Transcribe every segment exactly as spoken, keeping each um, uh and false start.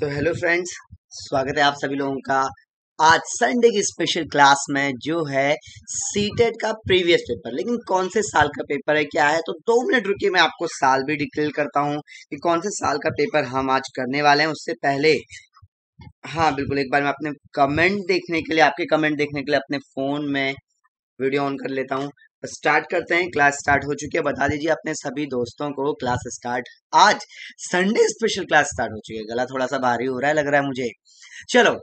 तो hello friends, स्वागत है आप सभी लोगों का आज संडे की स्पेशल क्लास में, जो है सीटेट का प्रीवियस पेपर। लेकिन कौन से साल का पेपर है, क्या है, तो दो मिनट रुकिए, मैं आपको साल भी डिक्लेयर करता हूँ कि कौन से साल का पेपर हम आज करने वाले हैं। उससे पहले हाँ बिल्कुल, एक बार मैं अपने कमेंट देखने के लिए आपके कमेंट देखने के लिए अपने फोन में वीडियो ऑन कर लेता हूँ। स्टार्ट करते हैं। क्लास स्टार्ट हो चुकी है, बता दीजिए अपने सभी दोस्तों को क्लास स्टार्ट। आज संडे स्पेशल क्लास स्टार्ट हो चुकी है। गला थोड़ा सा भारी हो रहा है, लग रहा है मुझे। चलो,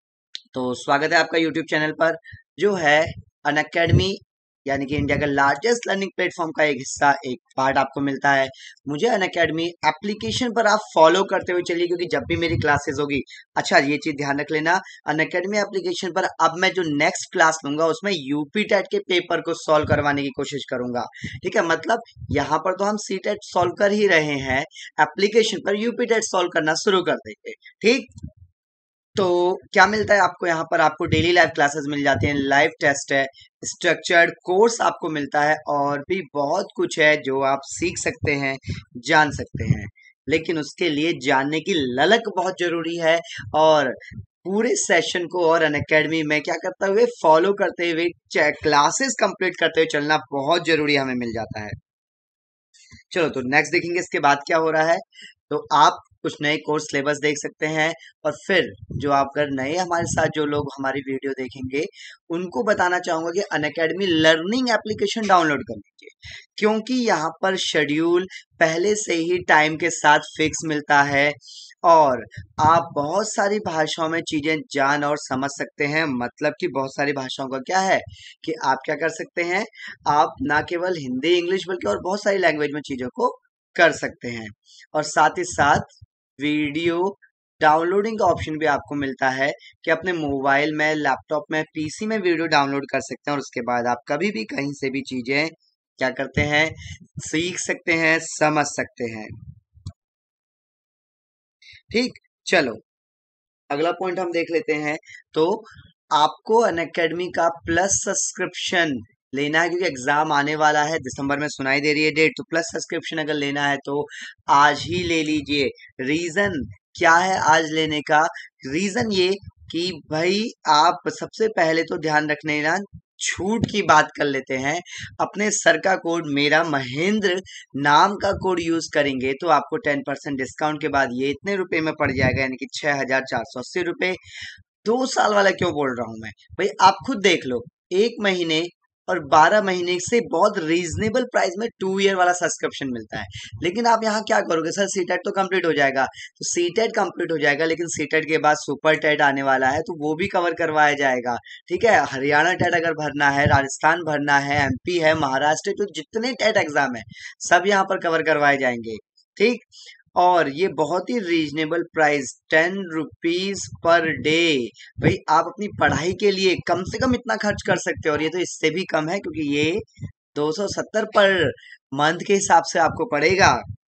तो स्वागत है आपका यूट्यूब चैनल पर, जो है अनअकैडमी, यानी कि इंडिया का लार्जेस्ट लर्निंग प्लेटफॉर्म का एक हिस्सा, एक पार्ट आपको मिलता है। मुझे अनअकैडमी एप्लीकेशन पर आप फॉलो करते हुए चलिए, क्योंकि जब भी मेरी क्लासेस होगी, अच्छा ये चीज ध्यान रख लेना, अनअकैडमी एप्लीकेशन पर अब मैं जो नेक्स्ट क्लास लूंगा उसमें यूपी टेट के पेपर को सॉल्व करवाने की कोशिश करूंगा। ठीक है, मतलब यहाँ पर तो हम सी टेट सॉल्व कर ही रहे हैं, एप्लीकेशन पर यूपी टेट सॉल्व करना शुरू कर देंगे। ठीक, तो क्या मिलता है आपको यहाँ पर? आपको डेली लाइव क्लासेस मिल जाती हैं, लाइव टेस्ट है, स्ट्रक्चर्ड कोर्स आपको मिलता है, और भी बहुत कुछ है जो आप सीख सकते हैं, जान सकते हैं। लेकिन उसके लिए जानने की ललक बहुत जरूरी है, और पूरे सेशन को और अनअकैडमी में क्या करते हुए, फॉलो करते हुए, क्लासेस कंप्लीट करते हुए चलना बहुत जरूरी हमें मिल जाता है। चलो, तो नेक्स्ट देखेंगे इसके बाद क्या हो रहा है। तो आप कुछ नए कोर्स सिलेबस देख सकते हैं, और फिर जो आप अगर नए हमारे साथ जो लोग हमारी वीडियो देखेंगे, उनको बताना चाहूंगा कि अनअकैडमी लर्निंग एप्लीकेशन डाउनलोड कर लीजिए, क्योंकि यहाँ पर शेड्यूल पहले से ही टाइम के साथ फिक्स मिलता है, और आप बहुत सारी भाषाओं में चीजें जान और समझ सकते हैं। मतलब कि बहुत सारी भाषाओं का क्या है कि आप क्या कर सकते हैं, आप ना केवल हिंदी इंग्लिश बल्कि और बहुत सारी लैंग्वेज में चीजों को कर सकते हैं। और साथ ही साथ वीडियो डाउनलोडिंग का ऑप्शन भी आपको मिलता है कि अपने मोबाइल में, लैपटॉप में, पीसी में वीडियो डाउनलोड कर सकते हैं, और उसके बाद आप कभी भी कहीं से भी चीजें क्या करते हैं, सीख सकते हैं, समझ सकते हैं। ठीक, चलो अगला पॉइंट हम देख लेते हैं। तो आपको अनअकैडमी का प्लस सब्सक्रिप्शन लेना है, क्योंकि एग्जाम आने वाला है, दिसंबर में सुनाई दे रही है डेट। तो प्लस सब्सक्रिप्शन अगर लेना है तो आज ही ले लीजिए। रीजन क्या है आज लेने का? रीजन ये कि भाई, आप सबसे पहले तो ध्यान रखने ना, छूट की बात कर लेते हैं। अपने सर का कोड मेरा महेंद्र नाम का कोड यूज करेंगे तो आपको टेन परसेंट डिस्काउंट के बाद ये इतने रुपए में पड़ जाएगा, यानी कि छह हजार चार सौ अस्सी रुपए। दो साल वाला क्यों बोल रहा हूं मैं भाई, आप खुद देख लो, एक महीने और बारह महीने से बहुत रीजनेबल प्राइस में टू ईयर वाला सब्सक्रिप्शन मिलता है। लेकिन आप यहाँ क्या करोगे, सर सीटेट तो कंप्लीट हो जाएगा, तो सीटेट कंप्लीट हो जाएगा, लेकिन सीटेट के बाद सुपर टेट आने वाला है, तो वो भी कवर करवाया जाएगा। ठीक है, हरियाणा टेट अगर भरना है, राजस्थान भरना है, एमपी है, महाराष्ट्र, तो जितने टेट एग्जाम है सब यहाँ पर कवर करवाए जाएंगे। ठीक, और ये बहुत ही reasonable price, ten rupees per day. भाई, आप अपनी पढ़ाई के लिए कम से कम इतना खर्च कर सकते हो, और ये तो इससे भी कम है, क्योंकि ये दो सौ सत्तर पर मंथ के हिसाब से आपको पड़ेगा।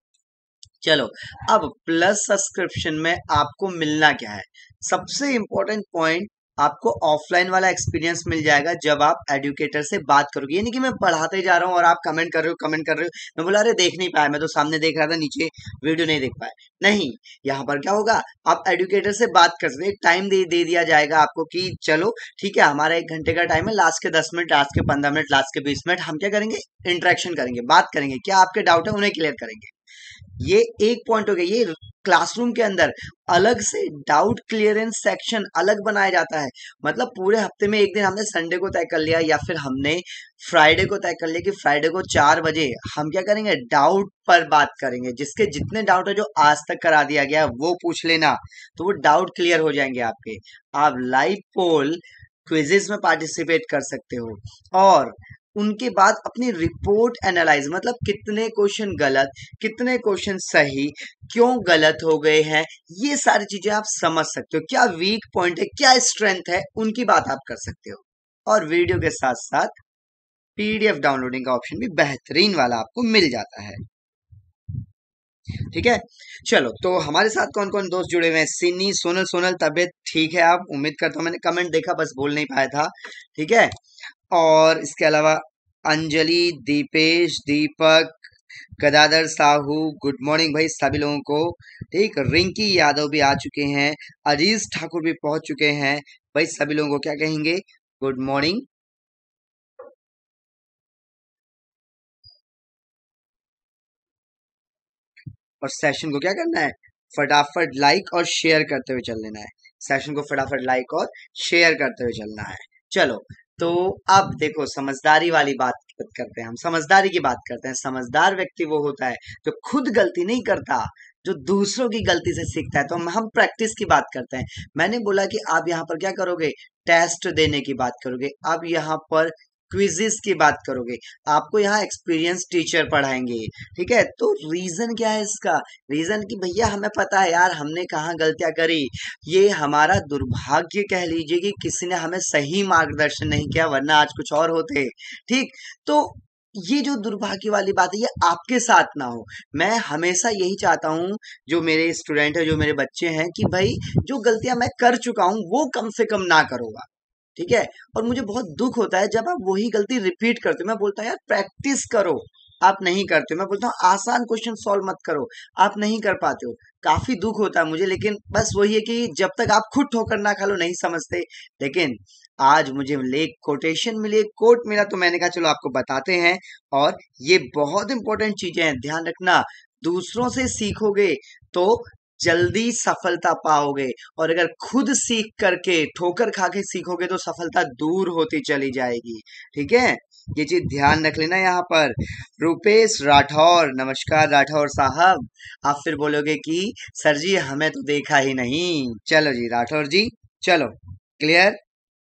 चलो, अब प्लस सब्सक्रिप्शन में आपको मिलना क्या है? सबसे इंपॉर्टेंट पॉइंट, आपको ऑफलाइन वाला एक्सपीरियंस मिल जाएगा जब आप एडुकेटर से बात करोगे। यानी कि मैं पढ़ाते जा रहा हूँ और आप कमेंट कर रहे हो, कमेंट कर रहे हो, मैं बोला अरे देख नहीं पाया, मैं तो सामने देख रहा था, नीचे वीडियो नहीं देख पाया। नहीं, यहाँ पर क्या होगा, आप एडुकेटर से बात कर सकते, टाइम दे दे दिया जाएगा आपको कि चलो ठीक है, हमारा एक घंटे का टाइम है, लास्ट के दस मिनट, लास्ट के पंद्रह मिनट, लास्ट के बीस मिनट हम क्या करेंगे, इंटरेक्शन करेंगे, बात करेंगे, क्या आपके डाउट है उन्हें क्लियर करेंगे। ये एक पॉइंट हो गया। ये क्लासरूम के अंदर अलग से डाउट क्लियरेंस सेक्शन अलग बनाया जाता है। मतलब पूरे हफ्ते में एक दिन हमने संडे को तय कर लिया, या फिर हमने फ्राइडे को तय कर लिया कि फ्राइडे को चार बजे हम क्या करेंगे, डाउट पर बात करेंगे। जिसके जितने डाउट है जो आज तक करा दिया गया वो पूछ लेना, तो वो डाउट क्लियर हो जाएंगे आपके। आप लाइव पोल क्विजेस में पार्टिसिपेट कर सकते हो, और उनके बाद अपनी रिपोर्ट एनालाइज, मतलब कितने क्वेश्चन गलत, कितने क्वेश्चन सही, क्यों गलत हो गए हैं, ये सारी चीजें आप समझ सकते हो। क्या वीक पॉइंट है, क्या स्ट्रेंथ है, उनकी बात आप कर सकते हो। और वीडियो के साथ साथ पीडीएफ डाउनलोडिंग का ऑप्शन भी बेहतरीन वाला आपको मिल जाता है। ठीक है, चलो, तो हमारे साथ कौन कौन दोस्त जुड़े हुए हैं? सिनी, सोनल। सोनल तबियत ठीक है? आप, उम्मीद करता हूँ, मैंने कमेंट देखा, बस बोल नहीं पाया था। ठीक है, और इसके अलावा अंजलि, दीपेश, दीपक, गदाधर साहू, गुड मॉर्निंग भाई सभी लोगों को। ठीक, रिंकी यादव भी आ चुके हैं, अजीज ठाकुर भी पहुंच चुके हैं। भाई सभी लोगों को क्या कहेंगे, गुड मॉर्निंग। और सेशन को क्या करना है, फटाफट लाइक और शेयर करते हुए चल लेना है। सेशन को फटाफट लाइक और शेयर करते हुए चलना है। चलो, तो अब देखो समझदारी वाली बात करते हैं, हम समझदारी की बात करते हैं। समझदार व्यक्ति वो होता है जो खुद गलती नहीं करता, जो दूसरों की गलती से सीखता है। तो हम हम प्रैक्टिस की बात करते हैं। मैंने बोला कि आप यहाँ पर क्या करोगे, टेस्ट देने की बात करोगे। अब यहाँ पर क्विजेस की बात करोगे, आपको यहाँ एक्सपीरियंस टीचर पढ़ाएंगे। ठीक है, तो रीजन क्या है इसका, रीजन कि भैया हमें पता है यार हमने कहाँ गलतियां करी। ये हमारा दुर्भाग्य कह लीजिए कि किसी ने हमें सही मार्गदर्शन नहीं किया, वरना आज कुछ और होते। ठीक, तो ये जो दुर्भाग्य वाली बात है ये आपके साथ ना हो। मैं हमेशा यही चाहता हूँ, जो मेरे स्टूडेंट है, जो मेरे बच्चे हैं, कि भाई जो गलतियां मैं कर चुका हूँ वो कम से कम ना करूंगा। ठीक है, और मुझे बहुत दुख होता है जब आप वही गलती रिपीट करते हो। मैं बोलता हूँ यार प्रैक्टिस करो, आप नहीं करते हो। मैं बोलता हूँ आसान क्वेश्चन सॉल्व मत करो, आप नहीं कर पाते हो। काफी दुख होता है मुझे, लेकिन बस वही है कि जब तक आप खुद ठोकर ना खा लो नहीं समझते। लेकिन आज मुझे ले कोटेशन मिली, कोट मिला, तो मैंने कहा चलो आपको बताते हैं। और ये बहुत इंपॉर्टेंट चीजें हैं, ध्यान रखना। दूसरों से सीखोगे तो जल्दी सफलता पाओगे, और अगर खुद सीख करके ठोकर खा के सीखोगे तो सफलता दूर होती चली जाएगी। ठीक है, ये चीज ध्यान रख लेना। यहाँ पर रुपेश राठौर, नमस्कार राठौर साहब। आप फिर बोलोगे कि सर जी हमें तो देखा ही नहीं। चलो जी राठौर जी, चलो क्लियर।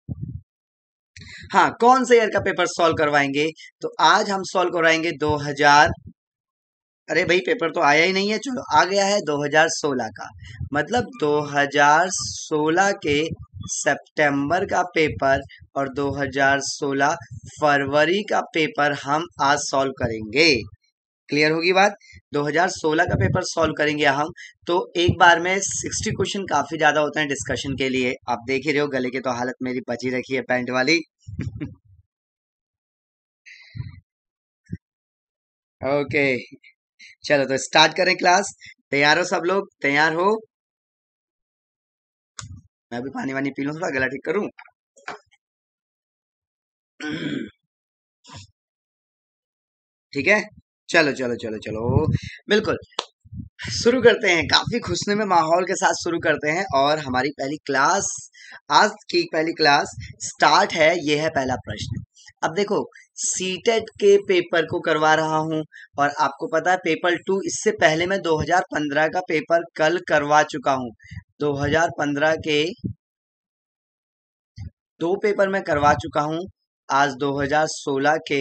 हाँ, कौन से ईयर का पेपर सॉल्व करवाएंगे, तो आज हम सॉल्व करवाएंगे दो हज़ार, अरे भाई पेपर तो आया ही नहीं है, चलो आ गया है दो हज़ार सोलह का। मतलब दो हज़ार सोलह के सितंबर का पेपर और दो हज़ार सोलह फरवरी का पेपर हम आज सॉल्व करेंगे। क्लियर होगी बात, दो हज़ार सोलह का पेपर सॉल्व करेंगे हम। तो एक बार में साठ क्वेश्चन काफी ज्यादा होते हैं डिस्कशन के लिए। आप देख ही रहे हो गले की तो हालत मेरी बची रखी है पैंट वाली। ओके, चलो तो स्टार्ट करें क्लास। तैयार हो सब लोग, तैयार हो। मैं भी पानी वानी पी लूं, थोड़ा गला ठीक करूं। ठीक है, चलो चलो चलो चलो, बिल्कुल शुरू करते हैं। काफी खुशनुमे में माहौल के साथ शुरू करते हैं, और हमारी पहली क्लास, आज की पहली क्लास स्टार्ट है। ये है पहला प्रश्न। अब देखो, सीटेट के पेपर को करवा रहा हूं, और आपको पता है पेपर टू, इससे पहले मैं दो हज़ार पंद्रह का पेपर कल करवा चुका हूं। दो हज़ार पंद्रह के दो पेपर मैं करवा चुका हूं। आज दो हज़ार सोलह के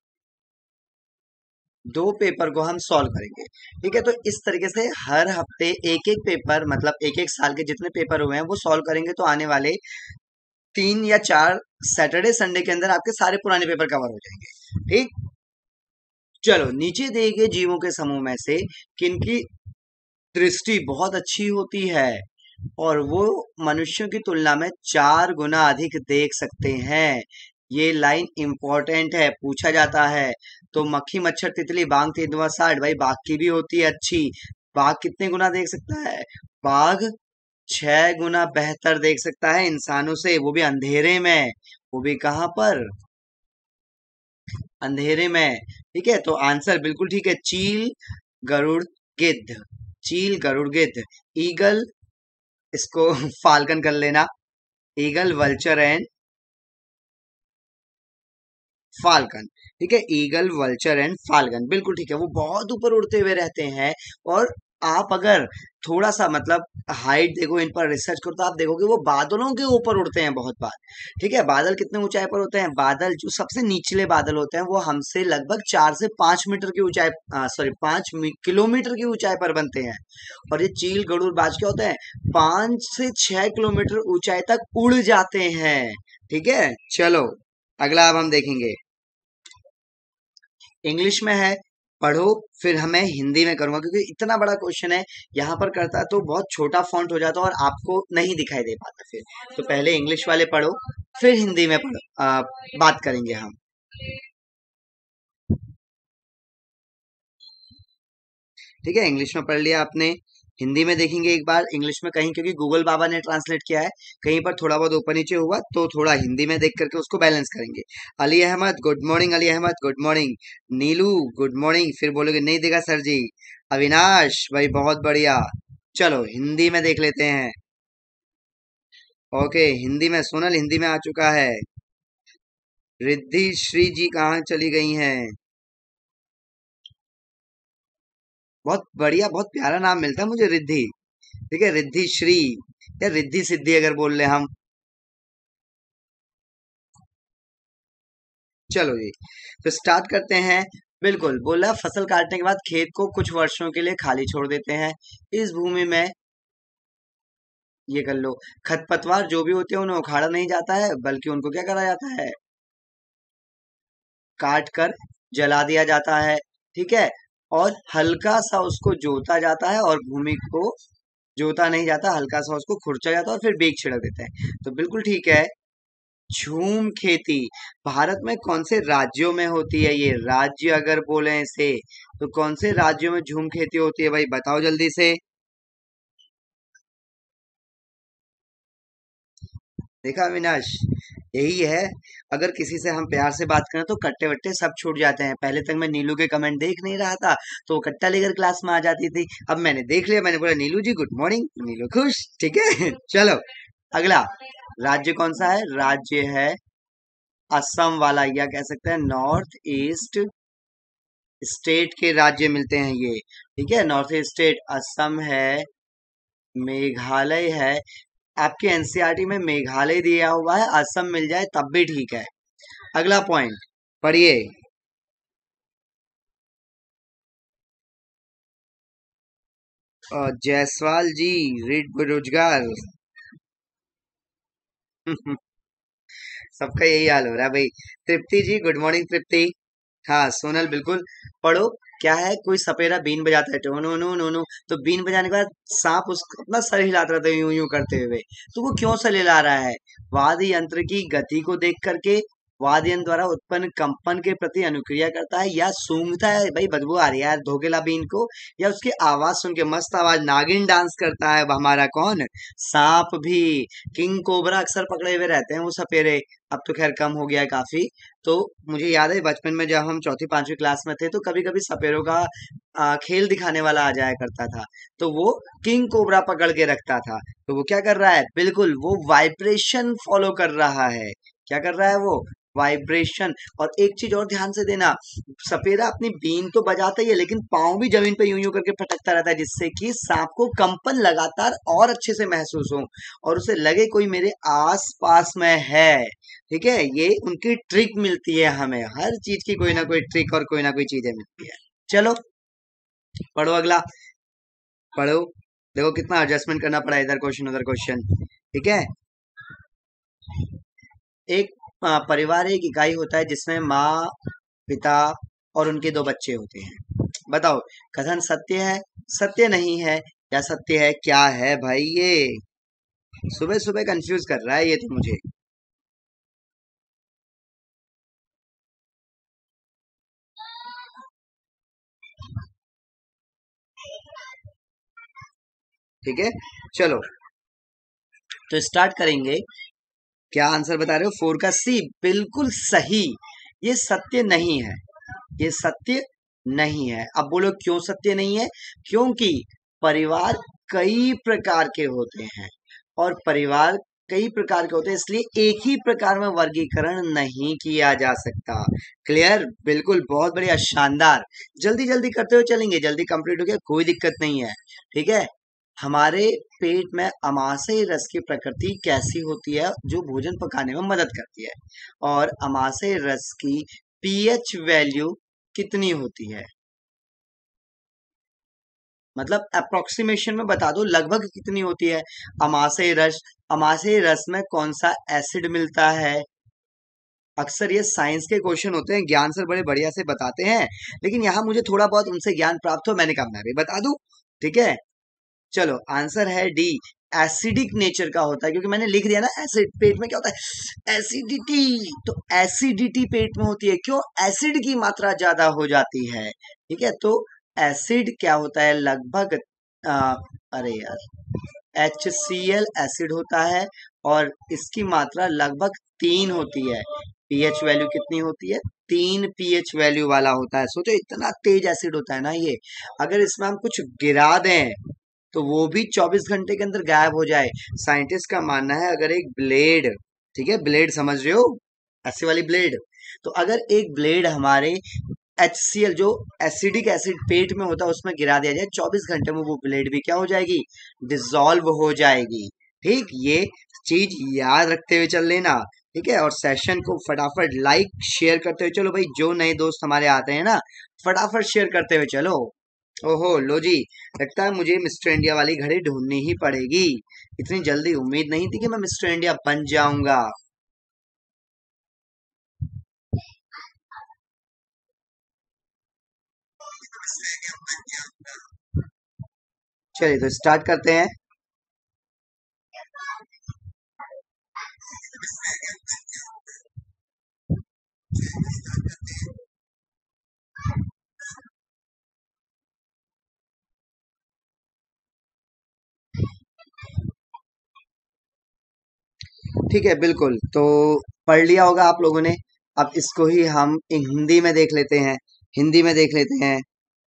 दो पेपर को हम सॉल्व करेंगे। ठीक है, तो इस तरीके से हर हफ्ते एक एक पेपर, मतलब एक एक साल के जितने पेपर हुए हैं वो सॉल्व करेंगे, तो आने वाले तीन या चार सैटरडे संडे के अंदर आपके सारे पुराने पेपर कवर हो जाएंगे। ठीक, चलो नीचे दिए गए जीवों के समूह में से किनकी दृष्टि बहुत अच्छी होती है और वो मनुष्यों की तुलना में चार गुना अधिक देख सकते हैं। ये लाइन इंपॉर्टेंट है, पूछा जाता है। तो मक्खी मच्छर तितली बाघ तेंदुआ साठ, भाई बाघ की भी होती है अच्छी। बाघ कितने गुना देख सकता है, बाघ छह गुना बेहतर देख सकता है इंसानों से, वो भी अंधेरे में। वो भी कहां पर, अंधेरे में। ठीक है, तो आंसर बिल्कुल ठीक है, चील गरुड़ गिद्ध। चील गरुड़ गिद्ध, ईगल, इसको फाल्कन कर लेना, ईगल वल्चर एंड फाल्कन। ठीक है, ईगल वल्चर एंड फाल्कन, बिल्कुल ठीक है। वो बहुत ऊपर उड़ते हुए रहते हैं, और आप अगर थोड़ा सा मतलब हाइट देखो, इन पर रिसर्च करो, तो आप देखोगे वो बादलों के ऊपर उड़ते हैं बहुत बार। ठीक है, बादल कितने ऊंचाई पर होते हैं, बादल जो सबसे निचले बादल होते हैं वो हमसे लगभग चार से पांच मीटर की ऊंचाई, सॉरी पांच किलोमीटर की ऊंचाई पर बनते हैं। और ये चील गरुड़ बाज क्या होते हैं, पांच से छह किलोमीटर ऊंचाई तक उड़ जाते हैं। ठीक है, चलो अगला अब हम देखेंगे, इंग्लिश में है, पढ़ो। फिर हमें हिंदी में करूंगा, क्योंकि इतना बड़ा क्वेश्चन है, यहाँ पर करता तो बहुत छोटा फॉन्ट हो जाता और आपको नहीं दिखाई दे पाता फिर। तो पहले इंग्लिश वाले पढ़ो, फिर हिंदी में पढ़ो, आ, बात करेंगे हम। ठीक है, इंग्लिश में पढ़ लिया आपने। हिंदी में देखेंगे एक बार, इंग्लिश में कहीं, क्योंकि गूगल बाबा ने ट्रांसलेट किया है, कहीं पर थोड़ा बहुत ऊपर नीचे हुआ तो थोड़ा हिंदी में देख करके उसको बैलेंस करेंगे। Ali Ahmed good morning, Ali Ahmed good morning. Neelu good morning, फिर बोलोगे नहीं देगा सर जी। अविनाश भाई बहुत बढ़िया। चलो हिंदी में देख लेते हैं। ओके, हिंदी में सोनल हिंदी में आ चुका है। रिद्धि श्री जी कहाँ चली गई हैं? बहुत बढ़िया, बहुत प्यारा नाम मिलता है मुझे रिद्धि। ठीक है, रिद्धि श्री या रिद्धि सिद्धि अगर बोल ले हम। चलो जी, तो स्टार्ट करते हैं। बिल्कुल बोला, फसल काटने के बाद खेत को कुछ वर्षों के लिए खाली छोड़ देते हैं। इस भूमि में, ये कर लो, खरपतवार जो भी होते हैं उन्हें उखाड़ा नहीं जाता है, बल्कि उनको क्या करा जाता है, काट कर जला दिया जाता है। ठीक है, और हल्का सा उसको जोता जाता है, और भूमि को जोता नहीं जाता, हल्का सा उसको खुरचा जाता है और फिर बीज छिड़क देते हैं। तो बिल्कुल ठीक है। झूम खेती भारत में कौन से राज्यों में होती है? ये राज्य अगर बोले इसे, तो कौन से राज्यों में झूम खेती होती है भाई, बताओ जल्दी से। देखा अविनाश, यही है। अगर किसी से हम प्यार से बात करें तो कट्टे वट्टे सब छूट जाते हैं। पहले तक मैं नीलू के कमेंट देख नहीं रहा था तो वो कट्टा लेकर क्लास में आ जाती थी। अब मैंने देख लिया, मैंने बोला नीलू जी गुड मॉर्निंग, नीलू खुश। ठीक है चलो अगला, राज्य कौन सा है? राज्य है असम वाला, या कह सकते हैं नॉर्थ ईस्ट स्टेट के राज्य मिलते हैं ये। ठीक है, नॉर्थ ईस्ट स्टेट असम है, मेघालय है। आपके एनसीईआरटी में मेघालय दिया हुआ है, असम मिल जाए तब भी ठीक है। अगला पॉइंट पढ़िए। जायसवाल जी रीड बेरोजगार सबका यही हाल हो रहा है भाई। Tripti ji good morning Tripti. हाँ सोनल बिल्कुल पढ़ो। क्या है, कोई सपेरा बीन बजाता है, टोनो नो नो नो, तो बीन बजाने के बाद सांप उसको अपना सर हिलाता रहता है यूं यूं करते हुए। तो वो क्यों सर हिला रहा है? वाद्य यंत्र की गति को देख करके, वाद्य यंत्र द्वारा उत्पन्न कंपन के प्रति अनुक्रिया करता है, या सूंघता है, भाई बदबू आ रही है यार धोकेला बीन को, या उसकी आवाज सुन के मस्त आवाज नागिन डांस करता है हमारा कौन, सांप भी। किंग कोबरा अक्सर पकड़े हुए रहते हैं वो सपेरे। अब तो खैर कम हो गया है काफी। तो मुझे याद है बचपन में जब हम चौथी पांचवी क्लास में थे तो कभी कभी सपेरों का आ, खेल दिखाने वाला आ जाया करता था। तो वो किंग कोबरा पकड़ के रखता था। तो वो क्या कर रहा है, बिल्कुल वो वाइब्रेशन फॉलो कर रहा है। क्या कर रहा है वो, वाइब्रेशन। और एक चीज और ध्यान से देना, सपेरा अपनी बीन तो बजाता ही है लेकिन पांव भी जमीन पे यूं यूं करके पटकता रहता है, जिससे कि सांप को कंपन लगातार और अच्छे से महसूस हो और उसे लगे कोई मेरे आस पास में है। ठीक है, ये उनकी ट्रिक मिलती है हमें, हर चीज की कोई ना कोई ट्रिक और कोई ना कोई चीजें मिलती है। चलो पढ़ो अगला, पढ़ो। देखो कितना एडजस्टमेंट करना पड़ा, इधर क्वेश्चन उधर क्वेश्चन। ठीक है, एक आ, परिवार एक इकाई होता है जिसमें माँ, पिता और उनके दो बच्चे होते हैं। बताओ कथन सत्य है, सत्य नहीं है, या सत्य है? क्या है भाई ये, सुबह सुबह कंफ्यूज कर रहा है ये तो मुझे। ठीक है चलो, तो स्टार्ट करेंगे। क्या आंसर बता रहे हो? फोर का सी बिल्कुल सही। ये सत्य नहीं है, ये सत्य नहीं है। अब बोलो क्यों सत्य नहीं है? क्योंकि परिवार कई प्रकार के होते हैं, और परिवार कई प्रकार के होते हैं इसलिए एक ही प्रकार में वर्गीकरण नहीं किया जा सकता। क्लियर, बिल्कुल बहुत बढ़िया, शानदार। जल्दी जल्दी करते हुए चलेंगे, जल्दी कंप्लीट हो गया, कोई दिक्कत नहीं है। ठीक है, हमारे पेट में अमाशय रस की प्रकृति कैसी होती है जो भोजन पकाने में मदद करती है, और अमाशय रस की पीएच वैल्यू कितनी होती है? मतलब अप्रोक्सीमेशन में बता दो लगभग कितनी होती है अमाशय रस। अमाशय रस में कौन सा एसिड मिलता है? अक्सर ये साइंस के क्वेश्चन होते हैं, ज्ञान सर बड़े बढ़िया से बताते हैं, लेकिन यहाँ मुझे थोड़ा बहुत उनसे ज्ञान प्राप्त हो, मैंने कहा मैं भी बता दूं। ठीक है चलो, आंसर है डी, एसिडिक नेचर का होता है। क्योंकि मैंने लिख दिया ना, एसिड पेट में क्या होता है, एसिडिटी। तो एसिडिटी पेट में होती है, क्यों? एसिड की मात्रा ज्यादा हो जाती है। ठीक है, तो एसिड क्या होता है लगभग, आ, अरे यार, एच सी एल एसिड होता है और इसकी मात्रा लगभग तीन होती है। पीएच वैल्यू कितनी होती है? तीन पीएच वैल्यू वाला होता है। सोचो इतना तेज एसिड होता है ना ये। अगर इसमें हम कुछ गिरा दें तो वो भी चौबीस घंटे के अंदर गायब हो जाए। साइंटिस्ट का मानना है अगर एक ब्लेड, ठीक है, ब्लेड समझ रहे हो, ऐसी वाली ब्लेड, तो अगर एक ब्लेड हमारे एच सी एल जो एसिडिक एसिड पेट में होता है उसमें गिरा दिया जाए, चौबीस घंटे में वो ब्लेड भी क्या हो जाएगी? डिसॉल्व हो जाएगी। ठीक, ये चीज याद रखते हुए चल लेना। ठीक है, और सेशन को फटाफट लाइक शेयर करते हुए चलो भाई। जो नए दोस्त हमारे आते हैं ना, फटाफट शेयर करते हुए चलो। ओहो लो जी, लगता है मुझे मिस्टर इंडिया वाली घड़ी ढूंढनी ही पड़ेगी। इतनी जल्दी उम्मीद नहीं थी कि मैं मिस्टर इंडिया बन जाऊंगा। चलिए तो स्टार्ट करते हैं। ठीक है, बिल्कुल। तो पढ़ लिया होगा आप लोगों ने। अब इसको ही हम हिंदी में देख लेते हैं। हिंदी में देख लेते हैं।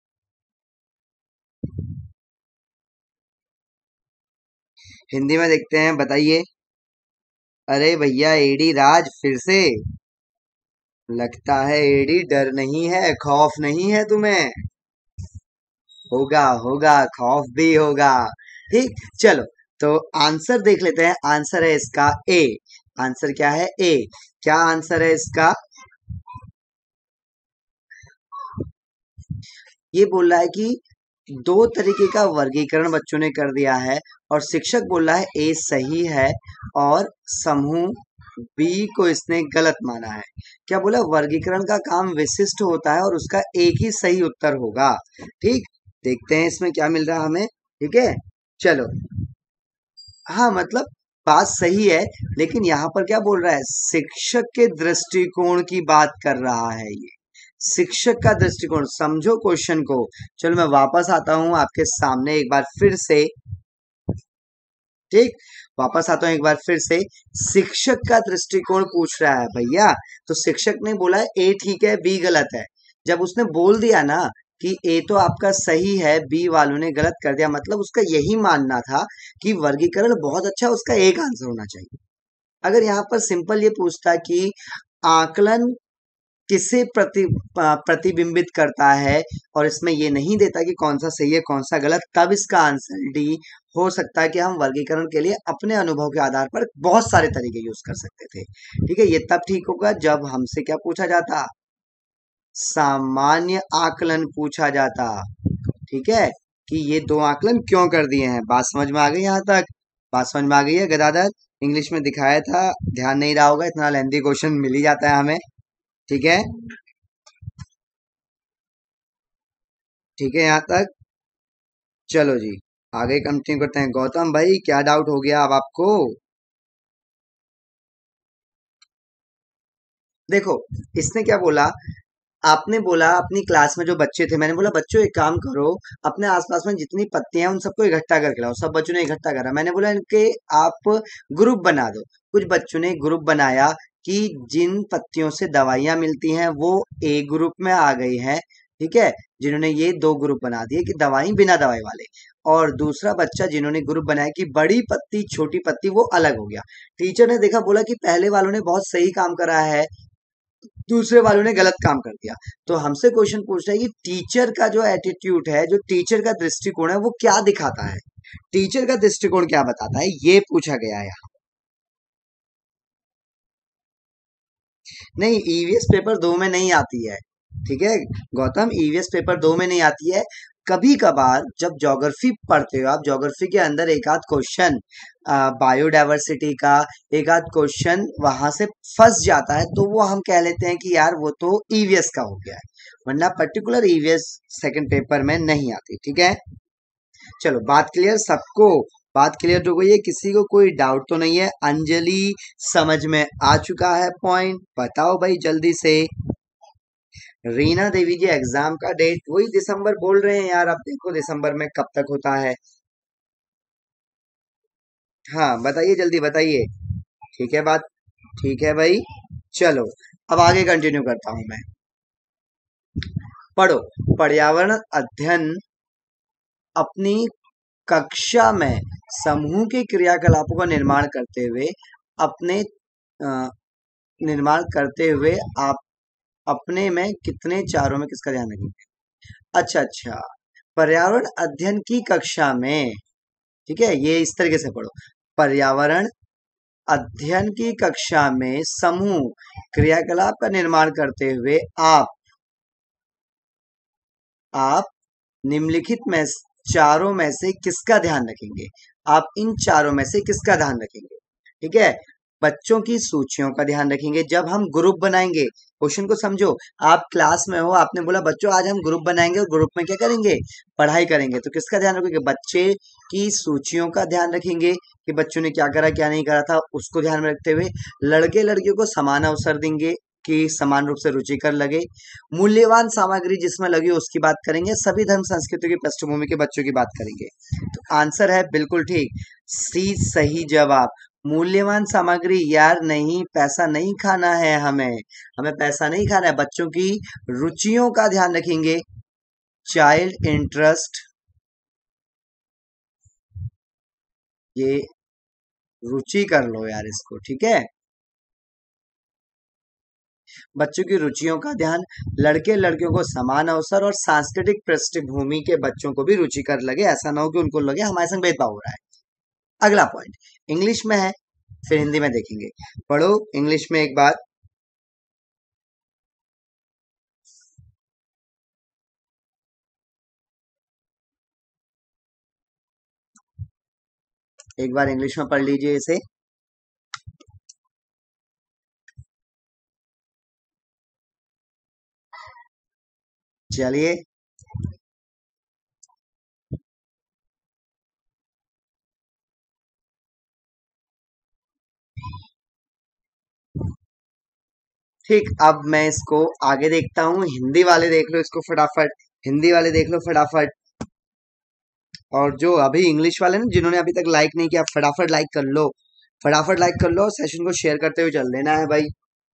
हिंदी में देखते हैं, बताइए। अरे भैया एडी राज फिर से। लगता है एडी डर नहीं है, खौफ नहीं है तुम्हें। होगा होगा, खौफ भी होगा। ठीक, चलो तो आंसर देख लेते हैं। आंसर है इसका ए। आंसर क्या है? ए। क्या आंसर है इसका? ये बोल रहा है कि दो तरीके का वर्गीकरण बच्चों ने कर दिया है और शिक्षक बोल रहा है ए सही है और समूह बी को इसने गलत माना है। क्या बोला? वर्गीकरण का काम विशिष्ट होता है और उसका एक ही सही उत्तर होगा। ठीक, देखते हैं इसमें क्या मिल रहा है हमें। ठीक है, चलो। हाँ मतलब बात सही है, लेकिन यहाँ पर क्या बोल रहा है? शिक्षक के दृष्टिकोण की बात कर रहा है ये। शिक्षक का दृष्टिकोण, समझो क्वेश्चन को। चलो मैं वापस आता हूं आपके सामने एक बार फिर से। ठीक, वापस आता हूं एक बार फिर से। शिक्षक का दृष्टिकोण पूछ रहा है भैया, तो शिक्षक ने बोला ए ठीक है बी गलत है। जब उसने बोल दिया ना कि ए तो आपका सही है, बी वालों ने गलत कर दिया, मतलब उसका यही मानना था कि वर्गीकरण बहुत अच्छा, उसका एक आंसर होना चाहिए। अगर यहाँ पर सिंपल ये पूछता कि आकलन किसे प्रति आ, प्रतिबिंबित करता है और इसमें ये नहीं देता कि कौन सा सही है कौन सा गलत, तब इसका आंसर डी हो सकता है कि हम वर्गीकरण के लिए अपने अनुभव के आधार पर बहुत सारे तरीके यूज कर सकते थे। ठीक है, ये तब ठीक होगा जब हमसे क्या पूछा जाता? सामान्य आकलन पूछा जाता। ठीक है, कि ये दो आकलन क्यों कर दिए हैं। बात समझ में आ गई? यहाँ तक बात समझ में आ गई है गदाधर? इंग्लिश में दिखाया था, ध्यान नहीं रहा होगा, इतना लेंथी क्वेश्चन मिल ही जाता है हमें। ठीक है, ठीक है यहाँ तक। चलो जी, आगे कंटिन्यू करते हैं। गौतम भाई क्या डाउट हो गया अब आपको? देखो, इसने क्या बोला, आपने बोला अपनी क्लास में जो बच्चे थे, मैंने बोला बच्चों एक काम करो, अपने आसपास में जितनी पत्तियां हैं उन सबको इकट्ठा करके लाओ। सब बच्चों ने इकट्ठा करा। मैंने बोला इनके आप ग्रुप बना दो। कुछ बच्चों ने ग्रुप बनाया कि जिन पत्तियों से दवाइयां मिलती हैं वो ए ग्रुप में आ गई हैं। ठीक है, जिन्होंने ये दो ग्रुप बना दिए कि दवाई बिना दवाई वाले, और दूसरा बच्चा जिन्होंने ग्रुप बनाया कि बड़ी पत्ती छोटी पत्ती, वो अलग हो गया। टीचर ने देखा, बोला कि पहले वालों ने बहुत सही काम करा है, दूसरे वालों ने गलत काम कर दिया। तो हमसे क्वेश्चन पूछ रहा है कि टीचर का जो एटीट्यूड है, जो टीचर का दृष्टिकोण है, वो क्या दिखाता है? टीचर का दृष्टिकोण क्या बताता है, ये पूछा गया है यहाँ। नहीं, ईवीएस पेपर दो में नहीं आती है। ठीक है गौतम, ईवीएस पेपर दो में नहीं आती है। कभी कभार जब ज्योग्राफी पढ़ते हो आप, ज्योग्राफी के अंदर एक आध क्वेश्चन बायोडाइवर्सिटी का, एक आध क्वेश्चन वहां से फंस जाता है, तो वो हम कह लेते हैं कि यार वो तो ईवीएस का हो गया है, वरना पर्टिकुलर ईवीएस सेकंड पेपर में नहीं आती। ठीक है, चलो बात क्लियर सबको? बात क्लियर हो गई है? किसी को कोई डाउट तो नहीं है? अंजलि समझ में आ चुका है पॉइंट? बताओ भाई जल्दी से। रीना देवी जी एग्जाम का डेट वही दिसंबर बोल रहे हैं यार, अब देखो दिसंबर में कब तक होता है। हाँ बताइए, जल्दी बताइए। ठीक है बात, ठीक है भाई। चलो अब आगे कंटिन्यू करता हूं मैं। पढ़ो। पर्यावरण अध्ययन अपनी कक्षा में समूह के क्रियाकलापों का निर्माण करते हुए अपने अ, निर्माण करते हुए आप अपने में कितने चारों में किसका ध्यान रखेंगे। अच्छा अच्छा, पर्यावरण अध्ययन की कक्षा में, ठीक है, ये इस तरीके से पढ़ो। पर्यावरण अध्ययन की कक्षा में समूह क्रियाकलाप का निर्माण करते हुए आप आप निम्नलिखित में चारों में से किसका ध्यान रखेंगे। आप इन चारों में से किसका ध्यान रखेंगे। ठीक है, बच्चों की सूचियों का ध्यान रखेंगे। जब हम ग्रुप बनाएंगे, क्वेश्चन को समझो। आप क्लास में हो, आपने बोला बच्चों आज हम ग्रुप बनाएंगे और ग्रुप में क्या करेंगे, पढ़ाई करेंगे, तो किसका ध्यान रखोगे, बच्चे की सूचियों का ध्यान रखेंगे कि बच्चों ने क्या करा क्या नहीं करा था, उसको ध्यान में रखते हुए लड़के लड़कियों को समान अवसर देंगे कि समान रूप से रुचिकर लगे। मूल्यवान सामग्री जिसमें लगी हो उसकी बात करेंगे। सभी धर्म संस्कृति की पृष्ठभूमि के बच्चों की बात करेंगे। तो आंसर है बिल्कुल ठीक, सी सही जवाब। मूल्यवान सामग्री यार, नहीं पैसा नहीं खाना है हमें, हमें पैसा नहीं खाना है, बच्चों की रुचियों का ध्यान रखेंगे। चाइल्ड इंटरेस्ट, ये रुचि कर लो यार इसको, ठीक है। बच्चों की रुचियों का ध्यान, लड़के लड़कियों को समान अवसर और सांस्कृतिक पृष्ठभूमि के बच्चों को भी रुचिकर लगे, ऐसा ना हो कि उनको लगे हमारे संग भेदभाव हो रहा है। अगला पॉइंट इंग्लिश में है, फिर हिंदी में देखेंगे। पढ़ो इंग्लिश में एक बार। एक बार इंग्लिश में पढ़ लीजिए इसे। चलिए, ठीक, अब मैं इसको आगे देखता हूँ। हिंदी वाले देख लो इसको फटाफट, हिंदी वाले देख लो फटाफट। और जो अभी इंग्लिश वाले ना, जिन्होंने अभी तक लाइक नहीं किया, फटाफट लाइक कर लो, फटाफट लाइक कर लो, सेशन को शेयर करते हुए चल देना है भाई।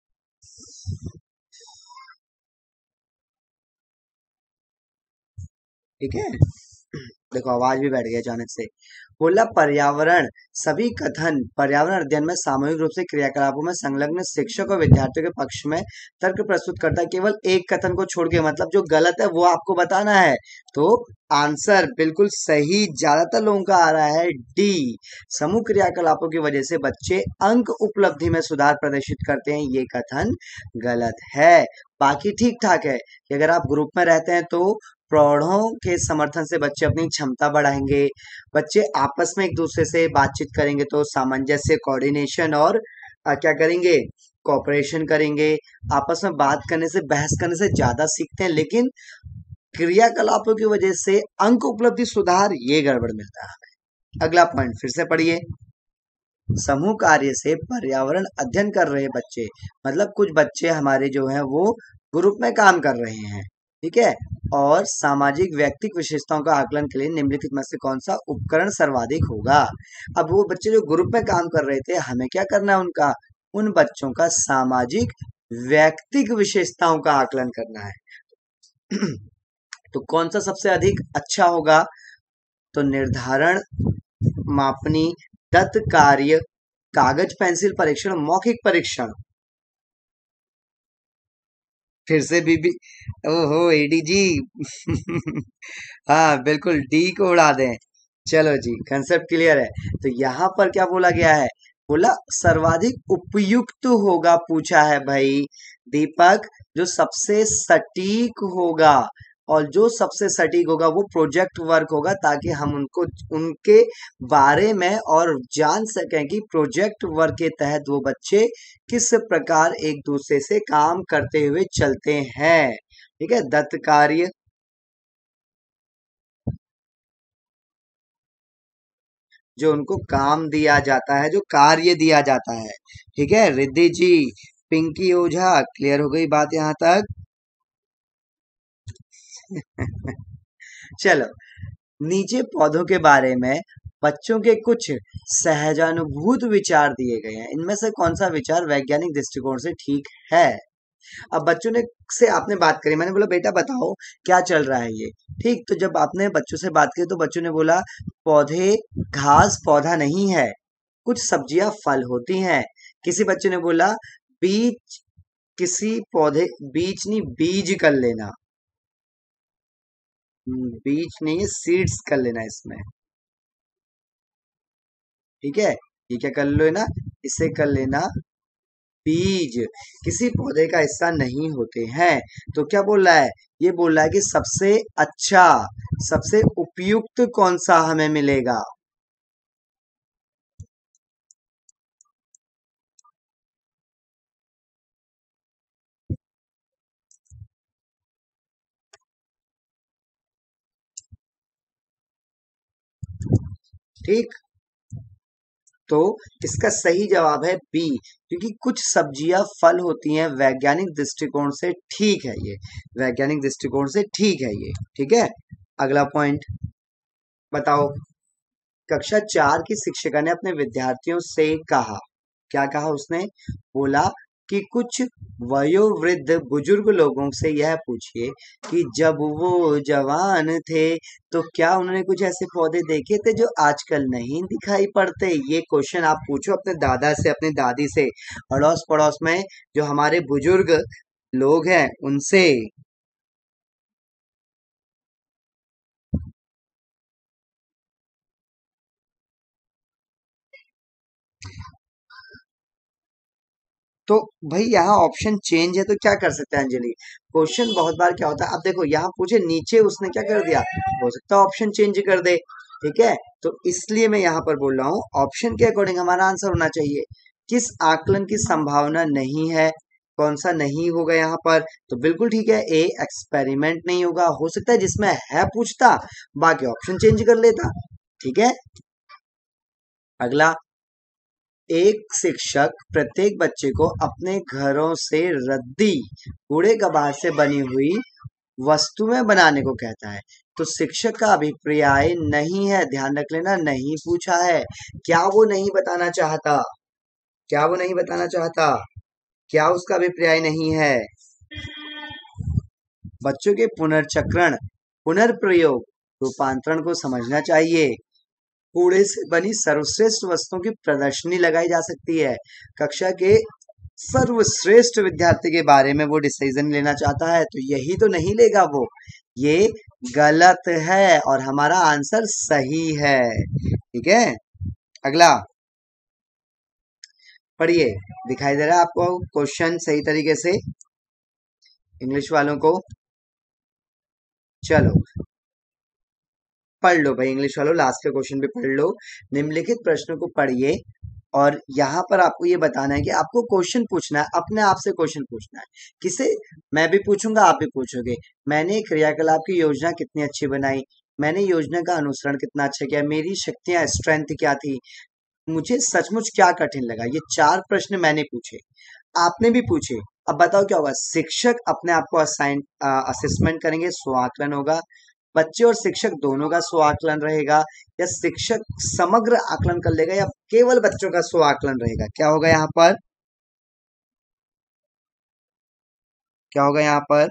ठीक है, देखो आवाज भी बैठ गई अचानक से। बोला पर्यावरण सभी कथन पर्यावरण अध्ययन में सामूहिक रूप से क्रियाकलापों में संलग्न शिक्षक और विद्यार्थियों के पक्ष में तर्क प्रस्तुत करता है। केवल एक कथन को छोड़ के, मतलब जो गलत है वो आपको बताना है। तो आंसर बिल्कुल सही ज्यादातर लोगों का आ रहा है डी। समूह क्रियाकलापों की वजह से बच्चे अंक उपलब्धि में सुधार प्रदर्शित करते हैं, ये कथन गलत है। बाकी ठीक ठाक है कि अगर आप ग्रुप में रहते हैं तो प्रौढ़ों के समर्थन से बच्चे अपनी क्षमता बढ़ाएंगे। बच्चे आपस में एक दूसरे से बातचीत करेंगे तो सामंजस्य, कोऑर्डिनेशन और अ, क्या करेंगे, कोऑपरेशन करेंगे। आपस में बात करने से, बहस करने से ज्यादा सीखते हैं, लेकिन क्रियाकलापों की वजह से अंक उपलब्धि सुधार, ये गड़बड़ मिलता है हमें। अगला पॉइंट फिर से पढ़िए। समूह कार्य से पर्यावरण अध्ययन कर रहे बच्चे, मतलब कुछ बच्चे हमारे जो हैं वो ग्रुप में काम कर रहे हैं, ठीक है। और सामाजिक व्यक्तिक विशेषताओं का आकलन के लिए निम्नलिखित में से कौन सा उपकरण सर्वाधिक होगा। अब वो बच्चे जो ग्रुप में काम कर रहे थे, हमें क्या करना है, उनका उन बच्चों का सामाजिक व्यक्तिक विशेषताओं का आकलन करना है। तो कौन सा सबसे अधिक अच्छा होगा, तो निर्धारण, मापनी, दत्त कार्य, कागज पेंसिल परीक्षण, मौखिक परीक्षण। फिर से बीबी, ओहो एडी जी। हाँ बिल्कुल, डी को उड़ा दें। चलो जी, कंसेप्ट क्लियर है। तो यहाँ पर क्या बोला गया है, बोला सर्वाधिक उपयुक्त होगा, पूछा है भाई दीपक, जो सबसे सटीक होगा। और जो सबसे सटीक होगा वो प्रोजेक्ट वर्क होगा, ताकि हम उनको उनके बारे में और जान सकें कि प्रोजेक्ट वर्क के तहत वो बच्चे किस प्रकार एक दूसरे से काम करते हुए चलते हैं। ठीक है, दत्त कार्य, जो उनको काम दिया जाता है, जो कार्य दिया जाता है। ठीक है, रिद्धि जी, पिंकी ओझा, क्लियर हो गई बात यहाँ तक। चलो, नीचे पौधों के बारे में बच्चों के कुछ सहजानुभूत विचार दिए गए हैं। इनमें से कौन सा विचार वैज्ञानिक दृष्टिकोण से ठीक है? अब बच्चों ने से आपने बात करी, मैंने बोला बेटा बताओ क्या चल रहा है ये। ठीक, तो जब आपने बच्चों से बात की तो बच्चों ने बोला पौधे घास पौधा नहीं है, कुछ सब्जियां फल होती हैं। किसी बच्चे ने बोला बीज किसी पौधे बीज नहीं बीज कर लेना, हम्म, बीज नहीं है सीड्स कर लेना इसमें। ठीक है, ये क्या कर लो ना, इसे कर लेना बीज, किसी पौधे का हिस्सा नहीं होते हैं। तो क्या बोल रहा है, ये बोल रहा है कि सबसे अच्छा सबसे उपयुक्त कौन सा हमें मिलेगा। ठीक, तो इसका सही जवाब है बी, क्योंकि कुछ सब्जियां फल होती हैं। वैज्ञानिक दृष्टिकोण से ठीक है ये, वैज्ञानिक दृष्टिकोण से ठीक है ये। ठीक है, अगला पॉइंट बताओ। कक्षा चार की शिक्षिका ने अपने विद्यार्थियों से कहा, क्या कहा उसने, बोला कि कुछ वयोवृद्ध बुजुर्ग लोगों से यह पूछिए कि जब वो जवान थे तो क्या उन्होंने कुछ ऐसे पौधे देखे थे जो आजकल नहीं दिखाई पड़ते। ये क्वेश्चन आप पूछो अपने दादा से, अपनी दादी से, अड़ोस पड़ोस में जो हमारे बुजुर्ग लोग हैं उनसे। तो भाई यहाँ ऑप्शन चेंज है तो क्या कर सकते हैं अंजलि। क्वेश्चन बहुत बार क्या होता है, अब देखो यहाँ पूछे नीचे उसने क्या कर दिया, हो सकता है ऑप्शन चेंज कर दे। ठीक है, तो इसलिए मैं यहाँ पर बोल रहा हूँ ऑप्शन के अकॉर्डिंग हमारा आंसर होना चाहिए। किस आकलन की संभावना नहीं है, कौन सा नहीं होगा यहाँ पर, तो बिल्कुल ठीक है, ए एक्सपेरिमेंट नहीं होगा। हो सकता है जिसमें है पूछता, बाकी ऑप्शन चेंज कर लेता। ठीक है, अगला, एक शिक्षक प्रत्येक बच्चे को अपने घरों से रद्दी कूड़े कबाड़ से बनी हुई वस्तुएं बनाने को कहता है। तो शिक्षक का अभिप्राय नहीं है, ध्यान रख लेना, नहीं पूछा है। क्या वो नहीं बताना चाहता, क्या वो नहीं बताना चाहता, क्या उसका अभिप्राय नहीं है। बच्चों के पुनर्चक्रण, पुनर्प्रयोग, रूपांतरण को समझना चाहिए। कूड़े से बनी सर्वश्रेष्ठ वस्तुओं की प्रदर्शनी लगाई जा सकती है। कक्षा के सर्वश्रेष्ठ विद्यार्थी के बारे में वो डिसीजन लेना चाहता है, तो यही तो नहीं लेगा वो, ये गलत है और हमारा आंसर सही है। ठीक है, अगला पढ़िए, दिखाई दे रहा है आपको क्वेश्चन सही तरीके से, इंग्लिश वालों को। चलो पढ़ लो भाई, इंग्लिश वालों लास्ट के क्वेश्चन भी पढ़ लो। निम्नलिखित प्रश्नों को पढ़िए और यहाँ पर आपको ये बताना है कि आपको क्वेश्चन पूछना है, अपने आप से क्वेश्चन पूछना है। किसे, मैं भी पूछूंगा आप भी पूछोगे। मैंने क्रियाकलाप की योजना कितनी अच्छी बनाई, मैंने योजना का अनुसरण कितना अच्छा किया, मेरी शक्तियां स्ट्रेंथ क्या थी, मुझे सचमुच क्या कठिन लगा। ये चार प्रश्न मैंने पूछे, आपने भी पूछे। अब बताओ क्या होगा, शिक्षक अपने आप को असाइन असेसमेंट करेंगे, स्वाकलन होगा। बच्चे और शिक्षक दोनों का स्व आकलन रहेगा, या शिक्षक समग्र आकलन कर लेगा, या केवल बच्चों का स्व आकलन रहेगा। क्या होगा यहाँ पर, क्या होगा यहाँ पर,